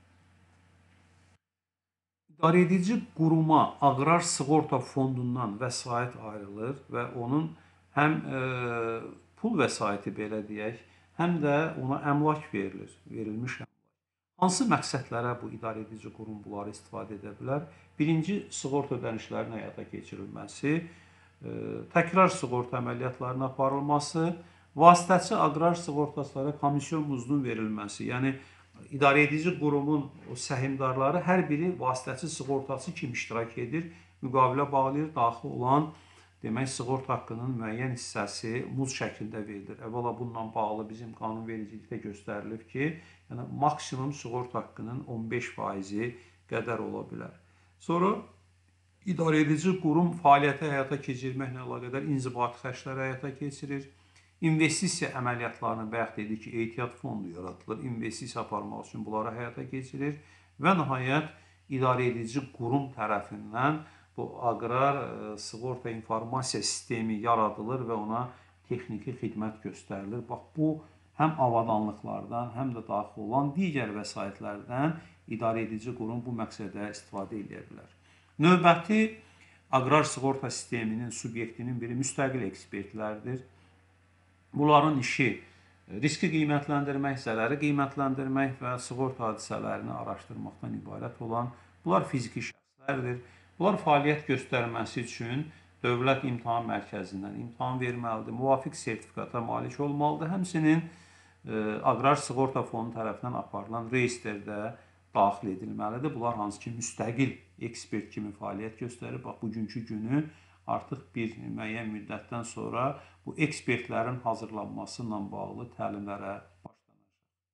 A: İdarə edici quruma aqrar sığorta fondundan vəsait ayrılır və onun həm e, pul vəsaiti belə deyək, həm də ona əmlak verilir, verilmiş əmlak. Hansı məqsədlərə bu idarə edici qurum bunları istifadə edə bilər? Birinci, sığorta ödənişlərinin həyata keçirilməsi, e, təkrar sığorta əməliyyatlarının aparılması, vasitəçi aqrar sığortaçılara komisyon muzunun verilməsi, yəni İdarə edici qurumun səhmdarları hər biri vasitəçi sığortaçı kimi iştirak edir, müqavilə bağlayır, daxil olan demək, sığorta haqqının müəyyən hissəsi muz şəklində verilir. Əvvəla bununla bağlı bizim qanunvericilikdə göstərilib ki, yəni maksimum sığorta haqqının on beş faizi qədər ola bilər. Sonra idarə edici qurum fəaliyyəti həyata keçirməklə əlaqədar inzibati xərcləri həyata keçirir. İnvestisiya əməliyyatlarını bayaq dedik ki, ehtiyat fondu yaradılır, investisiya aparmaq üçün bunları həyata keçirir və nəhayət idarə edici qurum tərəfindən bu aqrar sığorta informasiya sistemi yaradılır və ona texniki xidmət göstərilir. Bax, bu həm avadanlıqlardan, həm də daxil olan digər vəsaitlərdən idarə edici qurum bu məqsədə istifadə edə bilər. Növbəti aqrar sığorta sisteminin subyektinin biri müstəqil ekspertlərdir. Bunların işi riski qiymətləndirmək, zərəri qiymətləndirmək və sığorta hadisələrini araşdırmaqdan ibarət olan bunlar fiziki şəxslərdir. Bunlar fəaliyyət göstərməsi üçün Dövlət İmtahan Mərkəzindən imtahan verməlidir, müvafiq sertifikata malik olmalıdır. Həmçinin aqrar sığorta fondu tərəfindən aparılan reyestrdə daxil edilməlidir. Bunlar hansı ki, müstəqil ekspert kimi fəaliyyət göstərir. Bax, bugünkü günü artıq bir müəyyən müddətdən sonra bu ekspertlərin hazırlanması ilə bağlı təlimlərə başlanacaq.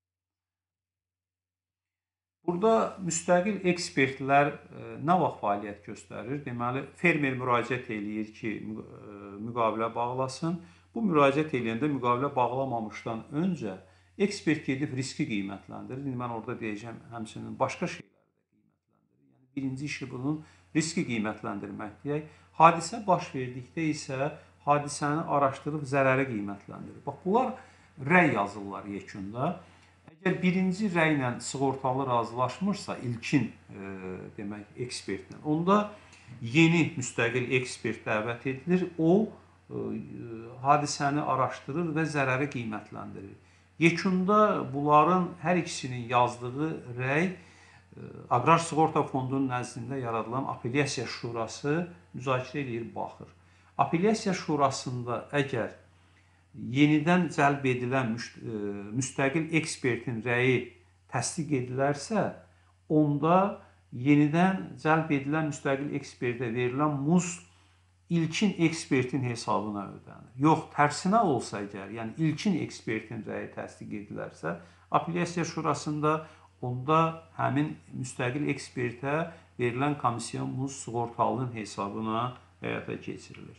A: Burada müstəqil ekspertlər nə vaxt fəaliyyət göstərir? Deməli, fermer müraciət eləyir ki, müqavilə bağlasın. Bu müraciət eləyəndə müqavilə bağlamamışdan öncə ekspert gedib riski qiymətləndirir. İndi mən orada deyəcəm, həmçinin başqa şeyləri də qiymətləndirir. Yəni, birinci işi bunun riski qiymətləndirmək deyək. Hadisə baş verdikdə isə hadisəni araşdırıb zərəri qiymətləndirir. Bax, bunlar rəy yazırlar yekunda. Əgər birinci rəylə sığortalı razılaşmırsa, ilkin e, demək ekspertlə, onda yeni müstəqil ekspert dəvət edilir. O hadisəni araşdırır və zərəri qiymətləndirir. Yekunda bunların hər ikisinin yazdığı rəy Aqrar Sığorta Fondunun nəzdində yaradılan Apellyasiya Şurası müzakirə edir, baxır. Apellyasiya Şurasında əgər yenidən cəlb edilən müstəqil ekspertin rəyi təsdiq edilərsə, onda yenidən cəlb edilən müstəqil ekspertə verilən muzd ilkin ekspertin hesabına ödənir. Yox, tərsinə olsa əgər, yəni ilkin ekspertin rəyi təsdiq edilərsə, Apellyasiya Şurasında onda həmin müstəqil ekspertə verilən komissiya muzd sığortalının hesabına həyata keçirilir.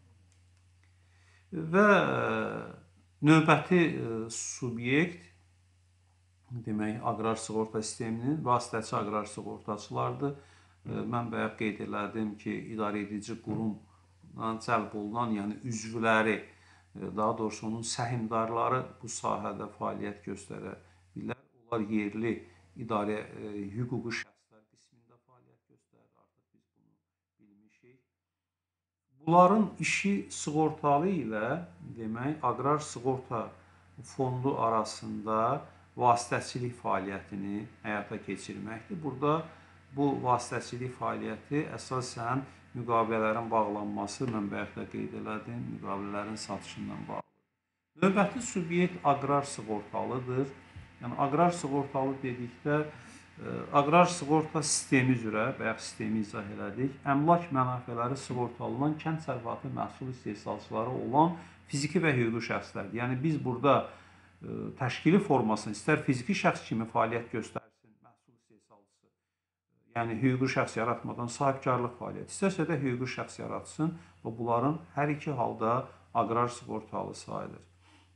A: Və növbəti subyekt, demək, aqrar sığorta sisteminin vasitəçi aqrar sığortaçılardır. Mən bayaq qeyd elədim ki, idarə edici qurumdan cəlb olunan, yəni üzvləri, daha doğrusu onun səhmdarları bu sahədə fəaliyyət göstərə bilər. Onlar yerli idarə hüquqi şəxslər qismində fəaliyyət göstərir. Artıq biz bunu bilmişik. Bunların işi sığortalı ilə, demək, aqrar sığorta fondu arasında vasitəçilik fəaliyyətini həyata keçirməkdir. Burada bu vasitəçilik fəaliyyəti əsasən müqavilələrin bağlanması, mən bayaq da qeyd elədim, müqavilələrin satışından bağlıdır. Növbəti subyekt aqrar sığortalıdır. Yəni, aqrar sığortalı dedikdə, aqrar sığorta sistemi üzrə, bayaq sistemi izah elədik, əmlak mənafələri sığortalanan kənd təsərrüfatı məhsul istehsalçıları olan fiziki və hüquqi şəxslərdir. Yəni, biz burada təşkili formasını istər fiziki şəxs kimi fəaliyyət göstərsin, məhsul istehsalçısı, yəni hüquqi şəxs yaratmadan sahibkarlıq fəaliyyəti, istərsə də hüquqi şəxs yaratsın və bunların hər iki halda aqrar sığortalı sayılır.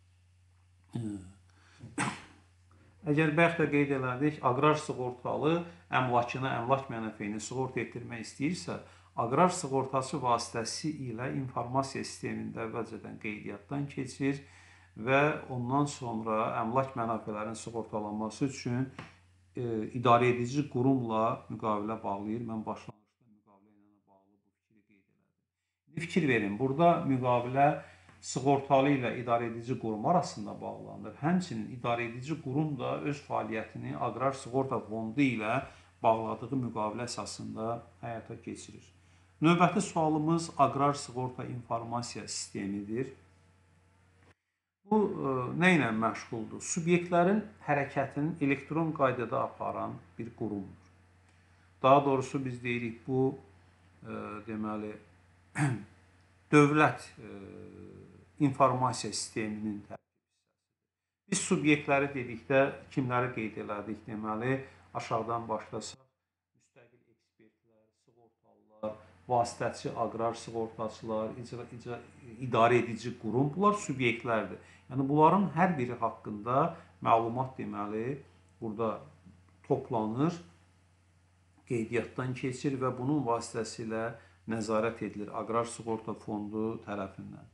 A: Əgər bayaq da qeyd elədik, aqrar sığortalı əmlakını, əmlak mənafeyini sığorta etdirmək istəyirsə, aqrar sığortası vasitəsi ilə informasiya sistemində əvvəlcədən qeydiyyatdan keçir və ondan sonra əmlak mənafələrinin sığortalanması üçün e, idarə edici qurumla müqavilə bağlayır. Mən başlanğıcda müqavilə ilə bağlı bu fikri qeyd elədim. Fikir verin, burada müqavilə sığortalı ilə idarə edici qurum arasında bağlanır. Həmçinin idarə edici qurum da öz fəaliyyətini aqrar sığorta fondu ilə bağladığı müqavilə əsasında həyata keçirir. Növbəti sualımız aqrar sığorta informasiya sistemidir. Bu nə ilə məşğuldur? Subyektlərin hərəkətinin elektron qaydada aparan bir qurumdur. Daha doğrusu biz deyirik bu e, deməli dövlət e, informasiya sisteminin tərkib hissəsidir. Biz subyektləri dedikdə kimləri qeyd elədik? Deməli, aşağıdan başlasaq, müstəqil ekspertlər, sığortalılar, vasitəçi aqrar sığortaçılar, icra, icra, idarə edici qurum, bunlar subyektlərdir. Yəni, bunların hər biri haqqında məlumat deməli burada toplanır, qeydiyyatdan keçir və bunun vasitəsilə nəzarət edilir aqrar sığorta fondu tərəfindən.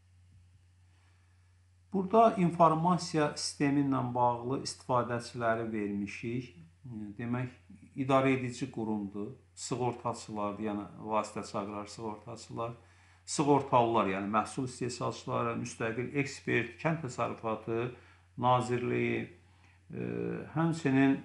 A: Burada informasiya sistemi ilə bağlı istifadəçiləri vermişik. Demək, idarə edici qurumdur, sığortaçılar, yəni vasitəçi aqrar sığortaçılar, sığortalılar, yəni məhsul istehsalçıları, müstəqil ekspert, kənd təsərrüfatı nazirliyi, həmçinin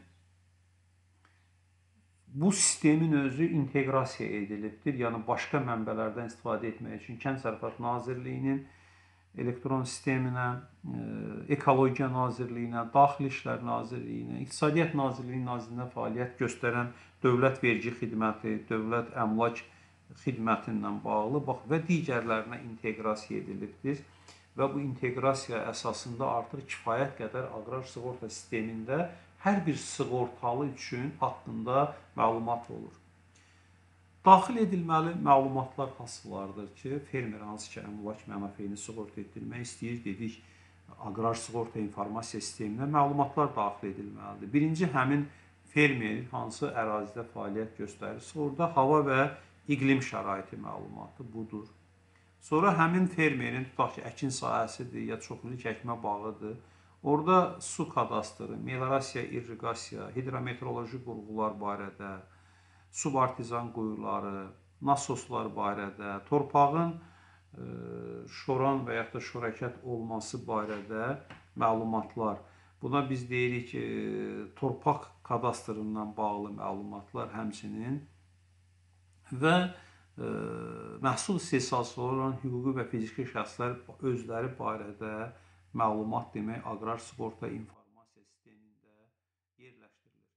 A: bu sistemin özü inteqrasiya edilibdir. Yəni, başqa mənbələrdən istifadə etmək üçün Kənd Təsərrüfatı Nazirliyinin elektron sisteminə, Ekologiya Nazirliyinə, Daxili İşlər Nazirliyinə, İqtisadiyyat Nazirliyinin nazirliyində fəaliyyət göstərən Dövlət Vergi Xidməti, Dövlət Əmlak Xidmətindən bağlı bax, və digərlərinə inteqrasiya edilibdir. Və bu inteqrasiya əsasında artıq kifayət qədər aqrar sığorta sistemində hər bir sığortalı üçün haqqında məlumat olur. Daxil edilməli məlumatlar hansılardır ki, fermer hansı ki, əmlak mənafeyini sığorta etdirmək istəyir, dedik, aqrar sığorta informasiya sisteminə məlumatlar daxil edilməlidir. Birinci, həmin fermer hansı ərazidə fəaliyyət göstərirsə, orada hava və iqlim şəraiti məlumatı budur. Sonra həmin fermerin, tutaq ki, əkin sahəsidir, ya çoxillik əkmə bağıdır, orada su kadastrı, meliorasiya, irriqasiya, hidrometeoroloji qurğular barədə, subartizan quyuları, nasoslar barədə, torpağın e, şoran və yaxud da şorakət olması barədə məlumatlar. Buna biz deyirik e, torpaq kadastrından bağlı məlumatlar həmçinin və e, məhsul istehsalçıları olan hüquqi və fiziki şəxslər özləri barədə məlumat demək aqrar sığorta informasiya sistemində yerləşdirilir.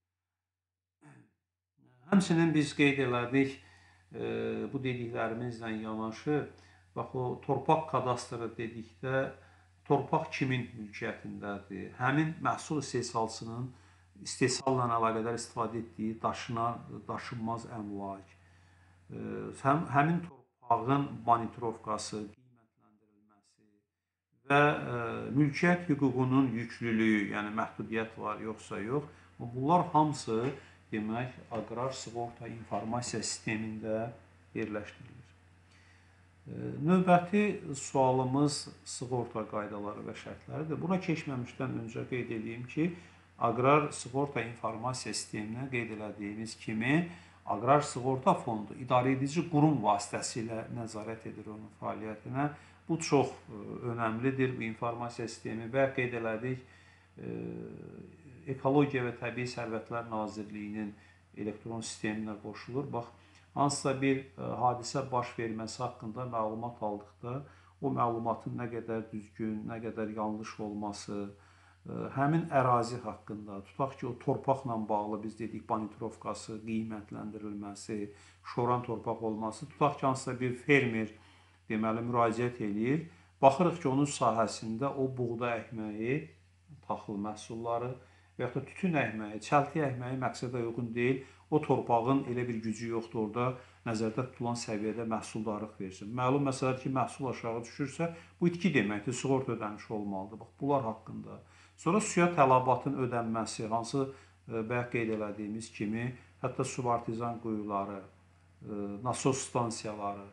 A: Həmçinin biz qeyd elədik, e, bu dediklərimizlə yanaşı, bax o torpaq kadastrı dedikdə torpaq kimin mülkiyyətindədir? Həmin məhsul istehsalçısının istehsalla əlaqədar istifadə etdiyi daşına, daşınmaz əmlak, həm, həmin torpağın monitorovkası, qiymətləndirilməsi və e, mülkiyyət hüququnun yüklülüyü, yəni məhdudiyyət var, yoxsa yox. Bunlar hamısı demək aqrar sığorta informasiya sistemində yerləşdirilir. Növbəti sualımız sığorta qaydaları və şərtləridir. Buna keçməmişdən öncə qeyd edeyim ki, aqrar sığorta informasiya sisteminə qeyd elədiyimiz kimi aqrar sığorta fondu idarə edici qurum vasitəsilə nəzarət edir onun fəaliyyətinə. Bu çox önəmlidir bu informasiya sistemi və qeyd elədik Ekologiya və Təbii Sərvətlər Nazirliyinin elektron sisteminə qoşulur. Bax, hansısa bir hadisə baş verməsi haqqında məlumat aldıqda o məlumatın nə qədər düzgün, nə qədər yanlış olması, həmin ərazi haqqında, tutaq ki, o torpaqla bağlı biz dedik monitorovkası, qiymətləndirilməsi, şoran torpaq olması, tutaq ki, hansısa bir fermer deməli müraciət eləyir, baxırıq ki, onun sahəsində o buğda əkməyi, taxıl məhsulları və yaxud da tütün əkməyi, çəlti əkməyi məqsədə uyğun deyil, o torpağın elə bir gücü yoxdur orada nəzərdə tutulan səviyyədə məhsuldarlıq versin. Məlum məsələdir ki, məhsul aşağı düşürsə, bu itki deməkdir, sığorta ödənişi olmalıdır. Bax, bunlar haqqında. Sonra suya tələbatın ödənməsi, hansı bayaq qeyd elədiyimiz kimi, hətta subartizan quyuları, nasos stansiyaları,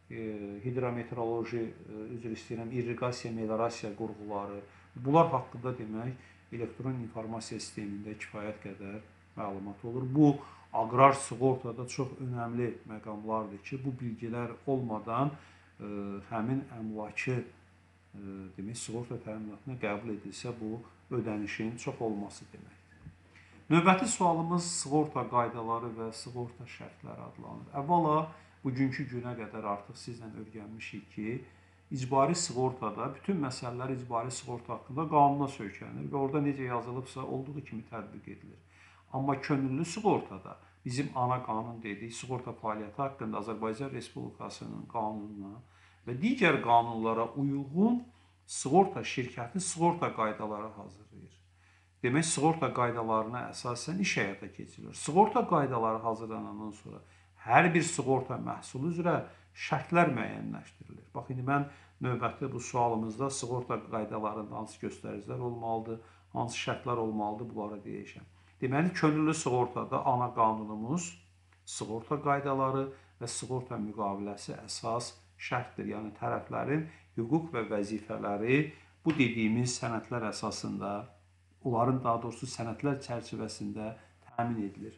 A: hidrometeoroloji, üzr istəyirəm, irriqasiya, meliorasiya qurğuları, bunlar haqqında demək, elektron informasiya sistemində kifayət qədər məlumat olur. Bu, aqrar sığortada çox önəmli məqamlardır ki, bu bilgilər olmadan ə, həmin əmlakı ə, demək, sığorta təminatına qəbul edilsə, bu ödənişin çox olması deməkdir. Növbəti sualımız sığorta qaydaları və sığorta şərtləri adlanır. Əvvəla, bugünkü günə qədər artıq sizlə öyrənmişik ki, icbari sığortada bütün məsələlər icbari sığorta haqqında qanuna söykənir və orada necə yazılıbsa olduğu kimi tətbiq edilir. Amma könüllü sığortada bizim ana qanun dedik, sığorta fəaliyyəti haqqında Azərbaycan Respublikasının qanununa və digər qanunlara uyğun sığorta şirkəti sığorta qaydaları hazırlayır. Demək, sığorta qaydalarına əsasən iş həyata keçirilir. Sığorta qaydaları hazırlanandan sonra hər bir sığorta məhsulu üzrə şərtlər müəyyənləşdirilir. Bax, indi mən növbəti bu sualımızda sığorta qaydalarında hansı göstəricilər olmalıdır, hansı şərtlər olmalıdır, bunları deyəcəm. Deməli, könüllü sığortada ana qanunumuz sığorta qaydaları və sığorta müqaviləsi əsas şərtdir. Yəni, tərəflərin hüquq və vəzifələri bu dediyimiz sənədlər əsasında, onların daha doğrusu sənədlər çərçivəsində təmin edilir.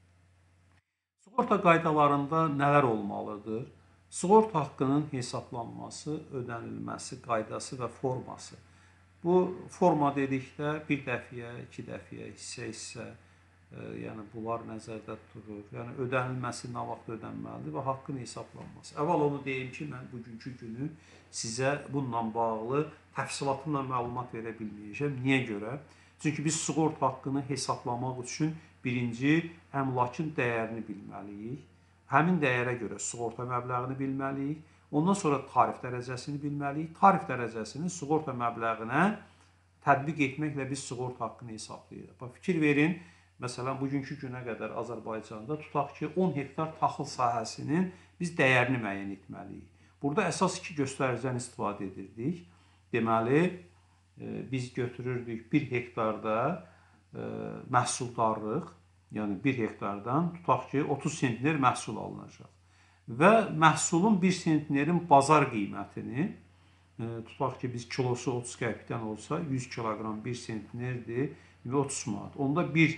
A: Sığorta qaydalarında nələr olmalıdır? Sığorta haqqının hesablanması, ödənilməsi qaydası və forması. Bu forma dedikdə bir dəfiyə, iki dəfiyə, hissə-hissə, e, yəni bunlar nəzərdə tutulur. Yəni ödənilməsi nə vaxt ödənməlidir və haqqın hesablanması. Əvvəl onu deyim ki, mən bugünkü günü sizə bununla bağlı təfsilatla məlumat verə bilməyəcəm. Niyə görə? Çünki biz sığorta haqqını hesablamaq üçün birinci əmlakın dəyərini bilməliyik. Həmin dəyərə görə sığorta məbləğini bilməliyik. Ondan sonra tarif dərəcəsini bilməliyik. Tarif dərəcəsinin sığorta məbləğinə tətbiq etməklə biz sığorta haqqını hesablayırıq. Fikir verin, məsələn, bugünkü günə qədər Azərbaycanda tutaq ki, on hektar taxıl sahəsinin biz dəyərini müəyyən etməliyik. Burada əsas iki göstəricdən istifadə edirdik. Deməli, biz götürürdük bir hektarda məhsuldarlıq, yəni bir hektardan tutaq ki, otuz sentner məhsul alınacaq. Və məhsulun bir sentnerin bazar qiymətini, tutaq ki, biz kilosu otuz qəpikdən olsa, yüz kiloqram bir sentnerdir və otuz manat. Onda bir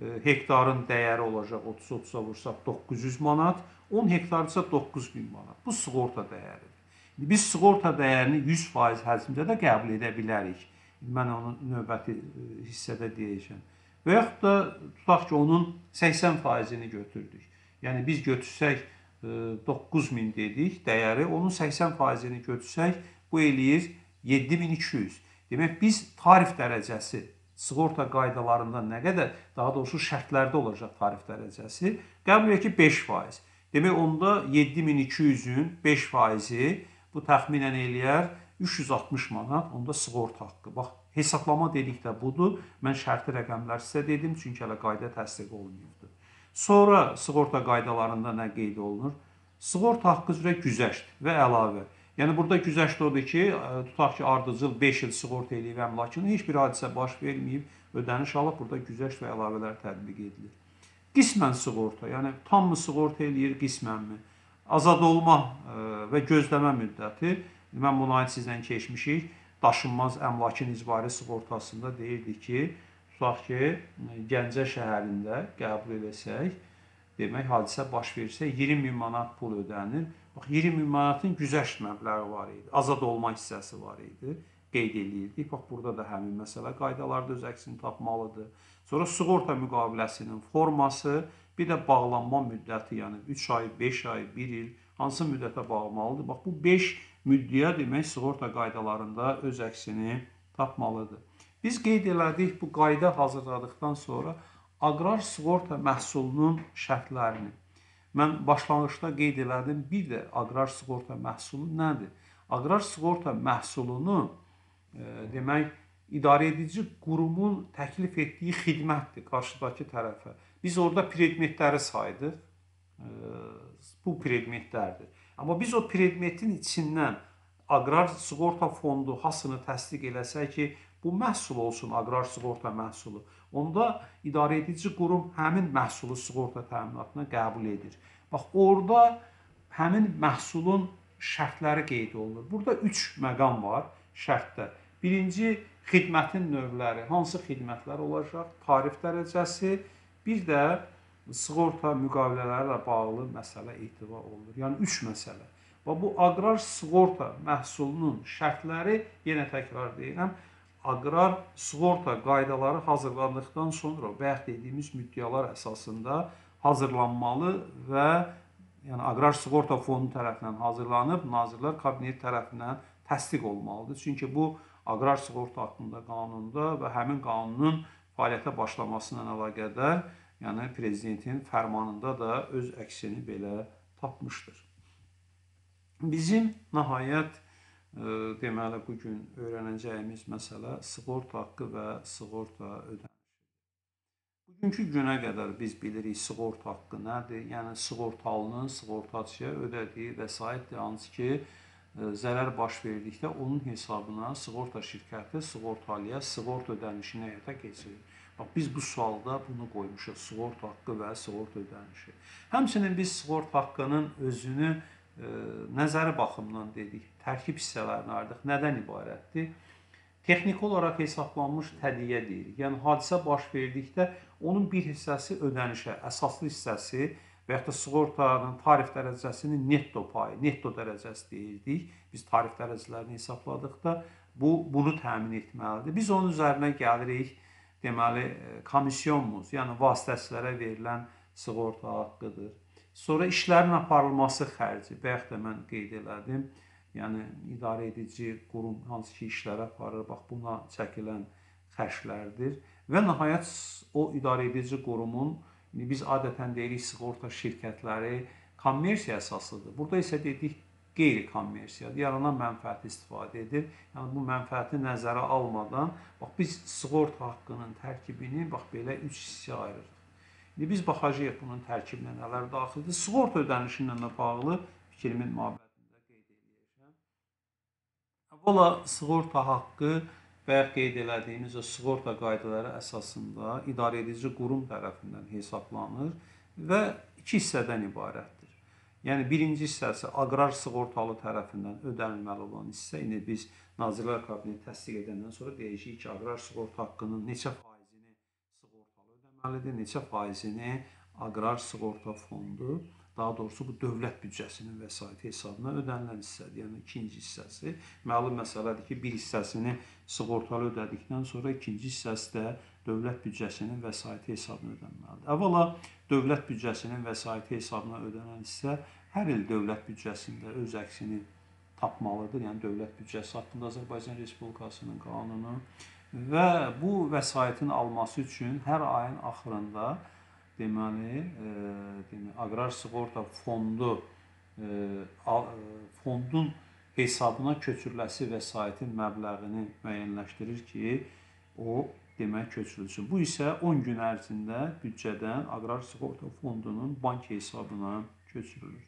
A: hektarın dəyəri olacaq otuz otuza vursaq doqquz yüz manat, on hektarsa doqquz min manat. Bu sığorta dəyəridir. Biz sığorta dəyərini yüz faiz həcmdə də qəbul edə bilərik. Mən onu növbəti hissədə deyəcəm. Və yaxud da tutaq ki, onun səksən faizini götürdük. Yəni biz götürsək doqquz min dedik dəyəri, onun səksən faizini götürsək bu eləyir yeddi min iki yüz. Demək biz tarif dərəcəsi sığorta qaydalarında nə qədər, daha doğrusu şərtlərdə olacaq tarif dərəcəsi, qəbul edək ki, beş faiz. Demək, onda yeddi min iki yüzün beş faizi bu təxminən eləyər üç yüz altmış manat, onda sığorta haqqı. Bax, hesablama dedikdə budur. Mən şərti rəqəmlər sizə dedim, çünki hələ qayda təsdiq olunmuyubdur. Sonra sığorta qaydalarında nə qeyd olunur? Sığorta haqqı üzrə güzəşt və əlavə. Yəni, burada güzəşt odur ki, tutaq ki, ardıcıl beş il sığorta eləyirəm, lakin heç bir hadisə baş verməyib, ödəniş alıb, burada güzəşt və əlavələr tətbiq edilir. Qismən sığorta, yəni tam mı sığorta eləyir, qismən mi? Azad olma və gözləmə müddəti, mən buna aid sizdən keçmişik, daşınmaz əmlakın icbari sığortasında deyirdik ki, tutaq ki, Gəncə şəhərində qəbul edəsək, demək, hadisə baş verirsə, iyirmi min manat pul ödənir. Bax, iyirmi min manatın güzəşt məbləği var idi, azad olma hissəsi var idi, qeyd edirdik. Bax, burada da həmin məsələ qaydalarda öz əksini tapmalıdır. Sonra sığorta müqaviləsinin forması, bir də bağlanma müddəti, yəni üç ay, beş ay, bir il, hansı müddətə bağlamalıdır? Bax, bu beş müddəyə demək, sığorta qaydalarında öz əksini tapmalıdır. Biz qeyd elədik, bu qayda hazırladıqdan sonra aqrar sığorta məhsulunun şərtlərini. Mən başlanğıçda qeyd elədim, bir də aqrar sığorta məhsulu nədir? Aqrar sığorta məhsulunu, e, demək, idarə edici qurumun təklif etdiyi xidmətdir qarşıdakı tərəfə. Biz orada predmetləri saydıq, e, bu predmetlərdir. Amma biz o predmetin içindən aqrar sığorta fondu hasını təsdiq eləsək ki, bu məhsul olsun, aqrar sığorta məhsulu. Onda idarə edici qurum həmin məhsulu sığorta təminatına qəbul edir. Bax, orada həmin məhsulun şərtləri qeyd olunur. Burada üç məqam var şərtdə. Birinci, xidmətin növləri, hansı xidmətlər olacaq, tarif dərəcəsi, bir də sığorta müqavilələri ilə bağlı məsələ etibar olunur. Yəni, üç məsələ. Və bu aqrar sığorta məhsulunun şərtləri, yenə təkrar deyirəm, aqrar sığorta qaydaları hazırlandıqdan sonra bayaq dediyimiz müddəalar əsasında hazırlanmalı və yəni aqrar sığorta fondu tərəfindən hazırlanıb, Nazirlər Kabineti tərəfindən təsdiq olmalıdır. Çünki bu aqrar sığorta haqqında qanunda və həmin qanunun fəaliyyətə başlamasından əlaqədar, yəni prezidentin fərmanında da öz əksini belə tapmışdır. Bizim nəhayət deməli, bugün öyrənəcəyimiz məsələ sığorta haqqı və sığorta ödənişi. Bugünkü günə qədər biz bilirik sığorta haqqı nədir? Yəni, sığortalının sığortaçıya ödədiyi vəsaitdir, hansı ki, zərər baş verdikdə onun hesabına sığorta şirkəti sığortalıya sığorta ödənişini həyata keçirir. Bax, biz bu sualda bunu qoymuşuq, sığorta haqqı və sığorta ödənişi. Həmçinin biz sığorta haqqının özünü nəzəri baxımından dedik, tərkib hissələrini ayırdıq. Nədən ibarətdir? Texniki olaraq hesablanmış tədiyyə deyirik. Yəni, hadisə baş verdikdə onun bir hissəsi ödənişə, əsaslı hissəsi və yaxud da sığortanın tarif dərəcəsinin netto payı, netto dərəcəsi deyirdik. Biz tarif dərəcələrini hesabladıqda bu, bunu təmin etməlidir. Biz onun üzərinə gəlirik, deməli, komisyonumuz, yəni vasitəçilərə verilən sığorta haqqıdır. Sonra işlərin aparılması xərci, bayaq da mən qeyd elədim, yəni idarə edici qurum hansı ki işləri aparır, bax buna çəkilən xərclərdir. Və nəhayət o idarə edici qurumun, biz adətən deyirik sığorta şirkətləri kommersiya əsaslıdır. Burada isə dedik qeyri-kommersiyadır, yaranan mənfəəti istifadə edir. Yəni bu mənfəəti nəzərə almadan, bax biz sığorta haqqının tərkibini bax belə üç hissəyə ayırırıq. İndi biz baxacağıq bunun tərkibinə nələr daxildir. Sığorta ödənişinə də bağlı fikrimin mühabətində qeyd edəcəm. Əvvəla sığorta haqqı bayaq qeyd elədiyimiz o sığorta qaydaları əsasında idarə edici qurum tərəfindən hesablanır və iki hissədən ibarətdir. Yəni birinci hissəsi aqrar sığortalı tərəfindən ödənilməli olan hissə. İndi biz Nazirlər Kabineti təsdiq edəndən sonra deyəcəyik ki, aqrar sığorta haqqının neçə faizini sığortalı ödəməlidir. deməlidir. Neçə faizini aqrar sığorta fondu, daha doğrusu bu dövlət büdcəsinin vəsaiti hesabına ödənilən hissədir. Yəni ikinci hissəsi. Məlum məsələdir ki, bir hissəsini sığortalı ödədikdən sonra ikinci hissəsi də dövlət büdcəsinin vəsaiti hesabına ödənməlidir. Əvvəla dövlət büdcəsinin vəsaiti hesabına ödənən hissə hər il dövlət büdcəsində öz əksini tapmalıdır. Yəni dövlət büdcəsi haqqında Azərbaycan Respublikasının qanunu və bu vəsaitin alması üçün hər ayın axırında deməli, e, deməli aqrar sığorta fondu e, fondun hesabına köçürüləsi vəsaitin məbləğini müəyyənləşdirir ki, o demək köçürülsün. Bu isə on gün ərzində büdcədən aqrar sığorta fondunun bank hesabına köçürülür.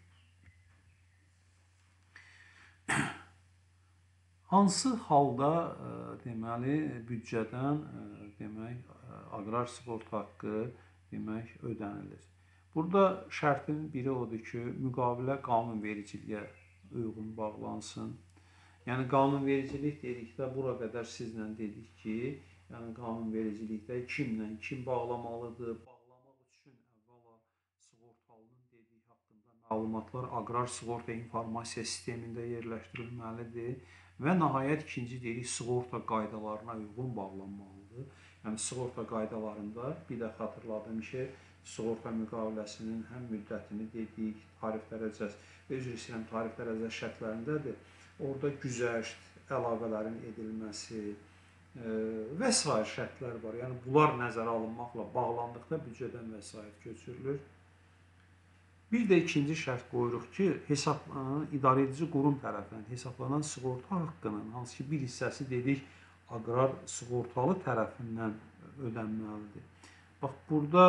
A: Hansı halda e, deməli büdcədən e, demək aqrar sığorta haqqı demək ödənilir. Burada şərtin biri odur ki, müqavilə qanunvericiliyə uyğun bağlansın. Yəni qanunvericilik dedikdə bura qədər sizlə dedik ki, yəni qanunvericilikdə kimlə kim bağlamalıdır, bağlamaq üçün əvvəla sığortalının dediyi haqqında məlumatlar aqrar sığorta informasiya sistemində yerləşdirilməlidir və nəhayət ikinci deyirik sığorta qaydalarına uyğun bağlanmalıdır. Yəni sığorta qaydalarında bir də xatırladım ki, sığorta müqaviləsinin həm müddətini dedik, tarif dərəcəsi, üzr istəyirəm, tarif dərəcəsi şərtlərindədir. Orada güzəşt, əlavələrin edilməsi e, və sair şərtlər var. Yəni bunlar nəzərə alınmaqla bağlandıqda büdcədən vəsait köçürülür. Bir də ikinci şərt qoyuruq ki, hesablanan idarəedici qurum tərəfindən hesablanan sığorta haqqının hansı ki bir hissəsi dedik aqrar sığortalı tərəfindən ödənməlidir. Bax burada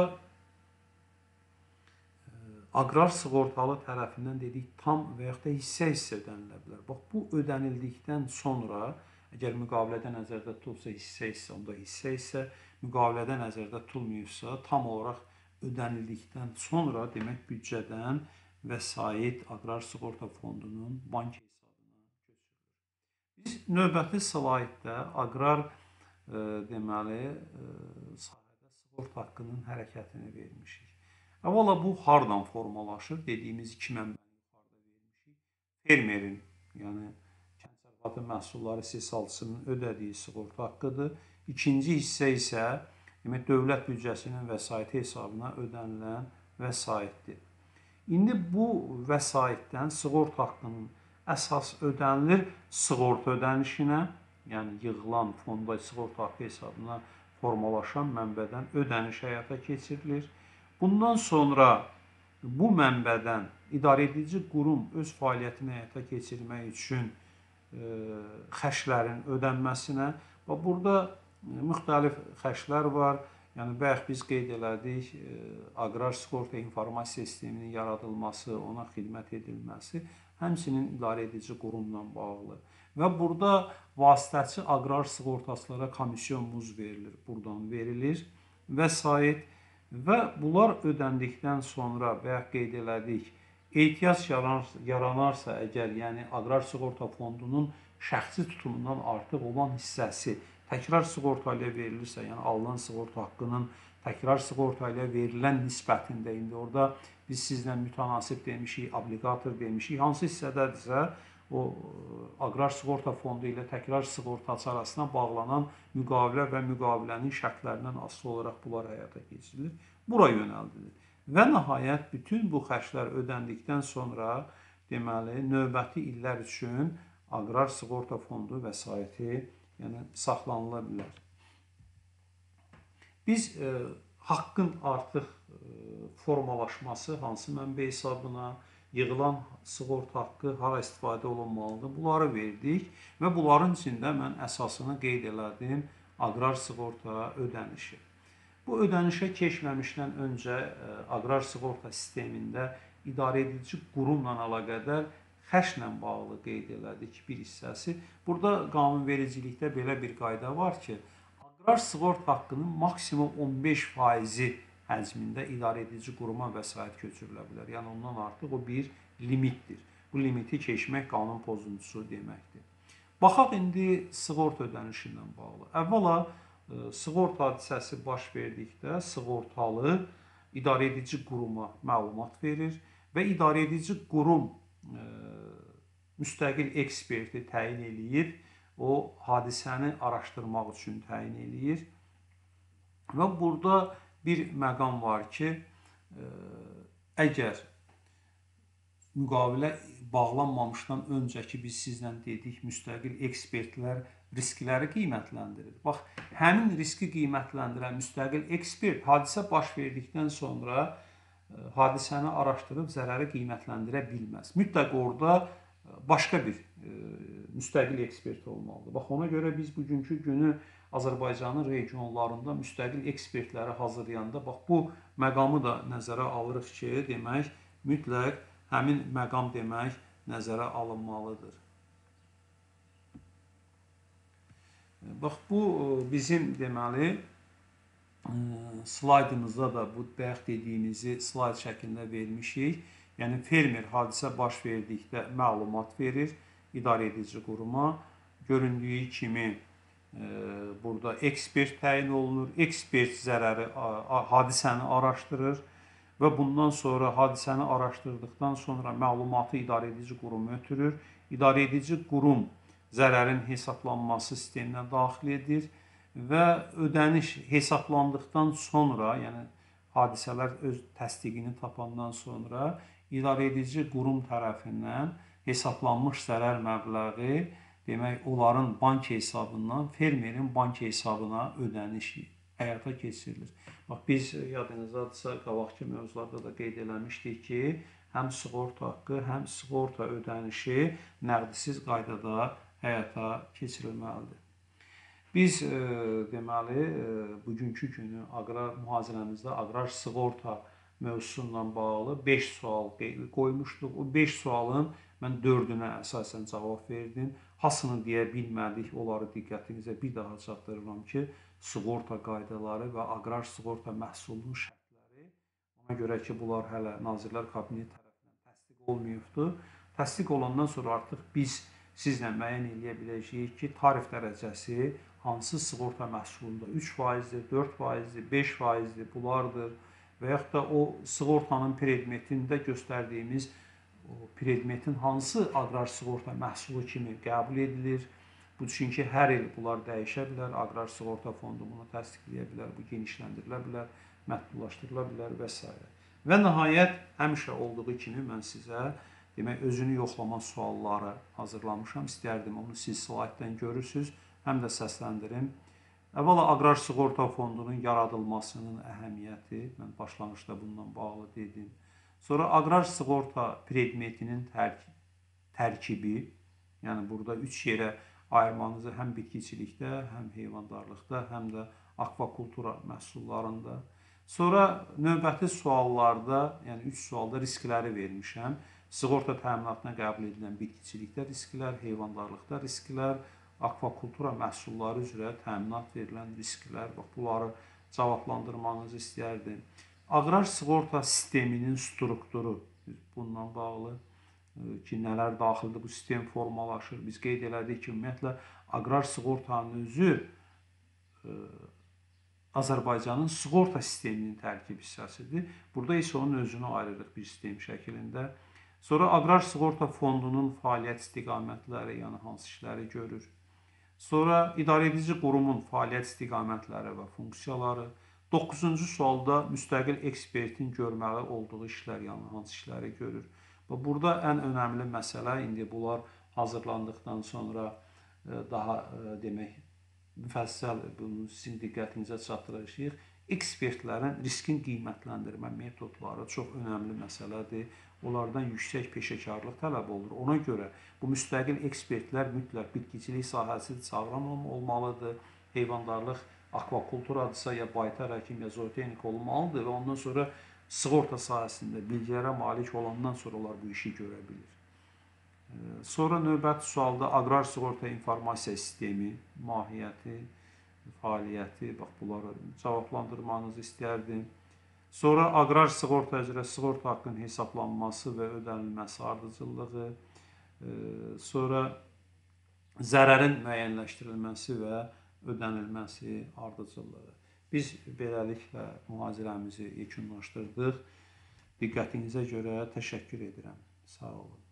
A: aqrar sığortalı tərəfindən dedik tam və yaxud da hissə-hissə ödənilə bilər. Bax bu ödənildikdən sonra əgər müqavilədə nəzərdə tutulsa hissə-hissə, onda hissə-hissə, müqavilədə nəzərdə tutulmayıbsa tam olaraq ödənildikdən sonra demək büdcədən vəsait aqrar sığorta fondunun bank hesabına köçürülür. Biz növbəti slaydda aqrar e, deməli e, sahədə sığorta haqqının hərəkətini vermişik. Əvvəla bu hardan formalaşır? Dediyimiz iki mənbəni yuxarıda vermişik. Fermerin, yəni kənd təsərrüfatı məhsulları istehsalçısının ödədiyi sığorta haqqıdır. İkinci hissə isə demək, dövlət büdcəsinin vəsaiti hesabına ödənilən vəsaitdir. İndi bu vəsaitdən sığorta haqqının əsas ödənilir sığorta ödənişinə, yəni yığılan fonda sığorta haqqı hesabına formalaşan mənbədən ödəniş həyata keçirilir. Bundan sonra bu mənbədən idarəedici qurum öz fəaliyyətini həyata keçirmək üçün e, xərclərin ödənməsinə və burada müxtəlif xərclər var. Yəni bayaq biz qeyd elədik, aqrar sığorta informasiya sisteminin yaradılması, ona xidmət edilməsi, həmçinin idarəedici qurumla bağlı. Və burada vasitəçi aqrar sığortaçılara komisyon muz verilir, buradan verilir vəsait və bunlar ödəndikdən sonra bayaq qeyd elədik, ehtiyac yaranarsa əgər, yəni aqrar sığorta fondunun şəxsi tutumundan artıq olan hissəsi təkrar sığorta ilə verilirsə, yəni alınan sığorta haqqının təkrar sığorta ilə verilən nisbətində, indi orada biz sizlə mütənasib demişik, obligator demişik, hansı hissədədirsə o aqrar sığorta fondu ilə təkrar sığortaçı arasına bağlanan müqavilə və müqavilənin şərtlərindən asılı olaraq bunlar həyata keçirilir, bura yönəldilir. Və nəhayət bütün bu xərclər ödəndikdən sonra deməli növbəti illər üçün aqrar sığorta fondu vəsaiti yəni saxlanıla bilər. Biz e, haqqın artıq e, formalaşması hansı mənbə hesabına, yığılan sığorta haqqı hara istifadə olunmalıdır, bunları verdik və bunların içində mən əsasını qeyd elədim, aqrar sığorta ödənişi. Bu ödənişə keçməmişdən öncə e, aqrar sığorta sistemində idarəedici qurumla əlaqədar xərclə bağlı qeyd elədik bir hissəsi. Burada qanunvericilikdə belə bir qayda var ki, aqrar sığorta haqqının maksimum on beş faizi həcmində idarəedici quruma vəsait köçürülə bilər. Yəni ondan artıq o bir limitdir. Bu limiti keçmək qanun pozuntusu deməkdir. Baxaq indi sığorta ödənişi ilə bağlı. Əvvəla e, sığorta hadisəsi baş verdikdə sığortalı idarə edici quruma məlumat verir və idarə edici qurum e, müstəqil eksperti təyin eləyir. O hadisəni araşdırmaq üçün təyin eləyir. Və burada bir məqam var ki, e, əgər müqavilə bağlanmamışdan öncəki biz sizlə dedik, müstəqil ekspertlər riskləri qiymətləndirir. Bax, həmin riski qiymətləndirən müstəqil ekspert hadisə baş verdikdən sonra e, hadisəni araşdırıb zərəri qiymətləndirə bilməz. Mütləq orada başqa bir e, müstəqil ekspert olmalıdır. Bax, ona görə biz bugünkü günü Azərbaycanın regionlarında müstəqil ekspertləri hazırlayanda bax bu məqamı da nəzərə alırıq ki, demək mütləq həmin məqam demək nəzərə alınmalıdır. Bax bu bizim deməli slaydımızda da bu bayaq dediyimizi slayd şəklində vermişik. Yəni fermer hadisə baş verdikdə məlumat verir idarə edici quruma. Göründüyü kimi burada ekspert təyin olunur. Ekspert zərəri, hadisəni araşdırır və bundan sonra hadisəni araşdırdıqdan sonra məlumatı idarə edici quruma ötürür. İdarə edici qurum zərərin hesablanması sisteminə daxil edir və ödəniş hesablandıqdan sonra, yəni hadisələr öz təsdiqini tapandan sonra idarə edici qurum tərəfindən hesablanmış zərər məbləği demək, onların bank hesabından fermerin bank hesabına ödəniş həyata keçirilir. Bax, biz yadınızdadırsa, qabaqki mövzularda da qeyd eləmişdik ki, həm sığorta haqqı, həm sığorta ödənişi nəqdsiz qaydada həyata keçirilməlidir. Biz e, deməli, e, bugünkü günü aqrar mühazirəmizdə aqrar sığorta mövzusundan bağlı beş sual qoymuşduq. O beş sualın mən dördünə əsasən cavab verdim. Hasını deyə bilmədik, onları diqqətinizə bir daha çatdırıram ki, sığorta qaydaları və aqrar sığorta məhsulunun şərtləri, ona görə ki, bunlar hələ Nazirlər Kabineti tərəfindən təsdiq olmayıbdır. Təsdiq olandan sonra artıq biz sizlə müəyyən edə biləcəyik ki, tarif dərəcəsi hansı sığorta məhsulunda üç faizdir, dörd faizdir, beş faizdir, bunlardır və yaxud da o sığortanın predmetində göstərdiyimiz o predmetin hansı aqrar sığorta məhsulu kimi qəbul edilir. Bu çünki hər il bunlar dəyişə bilər. Aqrar sığorta fondu bunu təsdiqləyə bilər, bu genişləndirilə bilər, məhdudlaşdırıla bilər və s. Və nəhayət, həmişə olduğu kimi mən sizə demək, özünü yoxlama sualları hazırlamışam. İstərdim onu siz slayddan görürsünüz, həm də səsləndirim. Əvvəla aqrar sığorta fondunun yaradılmasının əhəmiyyəti, mən başlanğıcda bundan bağlı dedim. Sonra aqrar sığorta predmetinin tərk tərkibi, yəni burada üç yerə ayırmanızı həm bitkiçilikdə, həm heyvandarlıqda, həm də akvakultura məhsullarında. Sonra növbəti suallarda, yəni üç sualda riskləri vermişəm. Sığorta təminatına qəbul edilən bitkiçilikdə risklər, heyvandarlıqda risklər, akvakultura məhsulları üzrə təminat verilən risklər, bax, bunları cavablandırmanızı istəyərdim. Aqrar sığorta sisteminin strukturu, bundan bağlı ki, nələr daxildir, bu sistem formalaşır. Biz qeyd elədik ki, ümumiyyətlə, aqrar sığortanın özü Azərbaycanın sığorta sisteminin tərkib hissəsidir. Burada isə onun özünü ayırırıq bir sistem şəklində. Sonra aqrar sığorta fondunun fəaliyyət istiqamətləri, yəni hansı işləri görür. Sonra idarə edici qurumun fəaliyyət istiqamətləri və funksiyaları. doqquzuncu sualda müstəqil ekspertin görməli olduğu işlər, yəni hansı işləri görür. Burada ən önəmli məsələ, indi bunlar hazırlandıqdan sonra daha demək, müfəssəl bunu sizin diqqətinizə çatdıracağıq. Ekspertlərin riskin qiymətləndirmə metodları çox önəmli məsələdir. Onlardan yüksək peşəkarlıq tələb olur. Ona görə bu müstəqil ekspertlər mütləq bitkiçilik sahəsi sağlam olmalıdır. Heyvandarlıq, akvakulturadırsa ya baytar həkim, ya zootexnik olmalıdır və ondan sonra sığorta sahəsində bilgilərə malik olandan sonra onlar bu işi görə bilir. Sonra növbəti sualda aqrar sığorta informasiya sistemi, mahiyyəti, fəaliyyəti, bax, bunları cavablandırmanızı istərdim. Sonra aqrar sığorta üzrə sığorta haqqının hesablanması və ödənilməsi ardıcıllığı, sonra zərərin müəyyənləşdirilməsi və ödənilməsi, ardıcıllığı. Biz beləliklə mühazirəmizi yekunlaşdırdıq. Diqqətinizə görə təşəkkür edirəm. Sağ olun.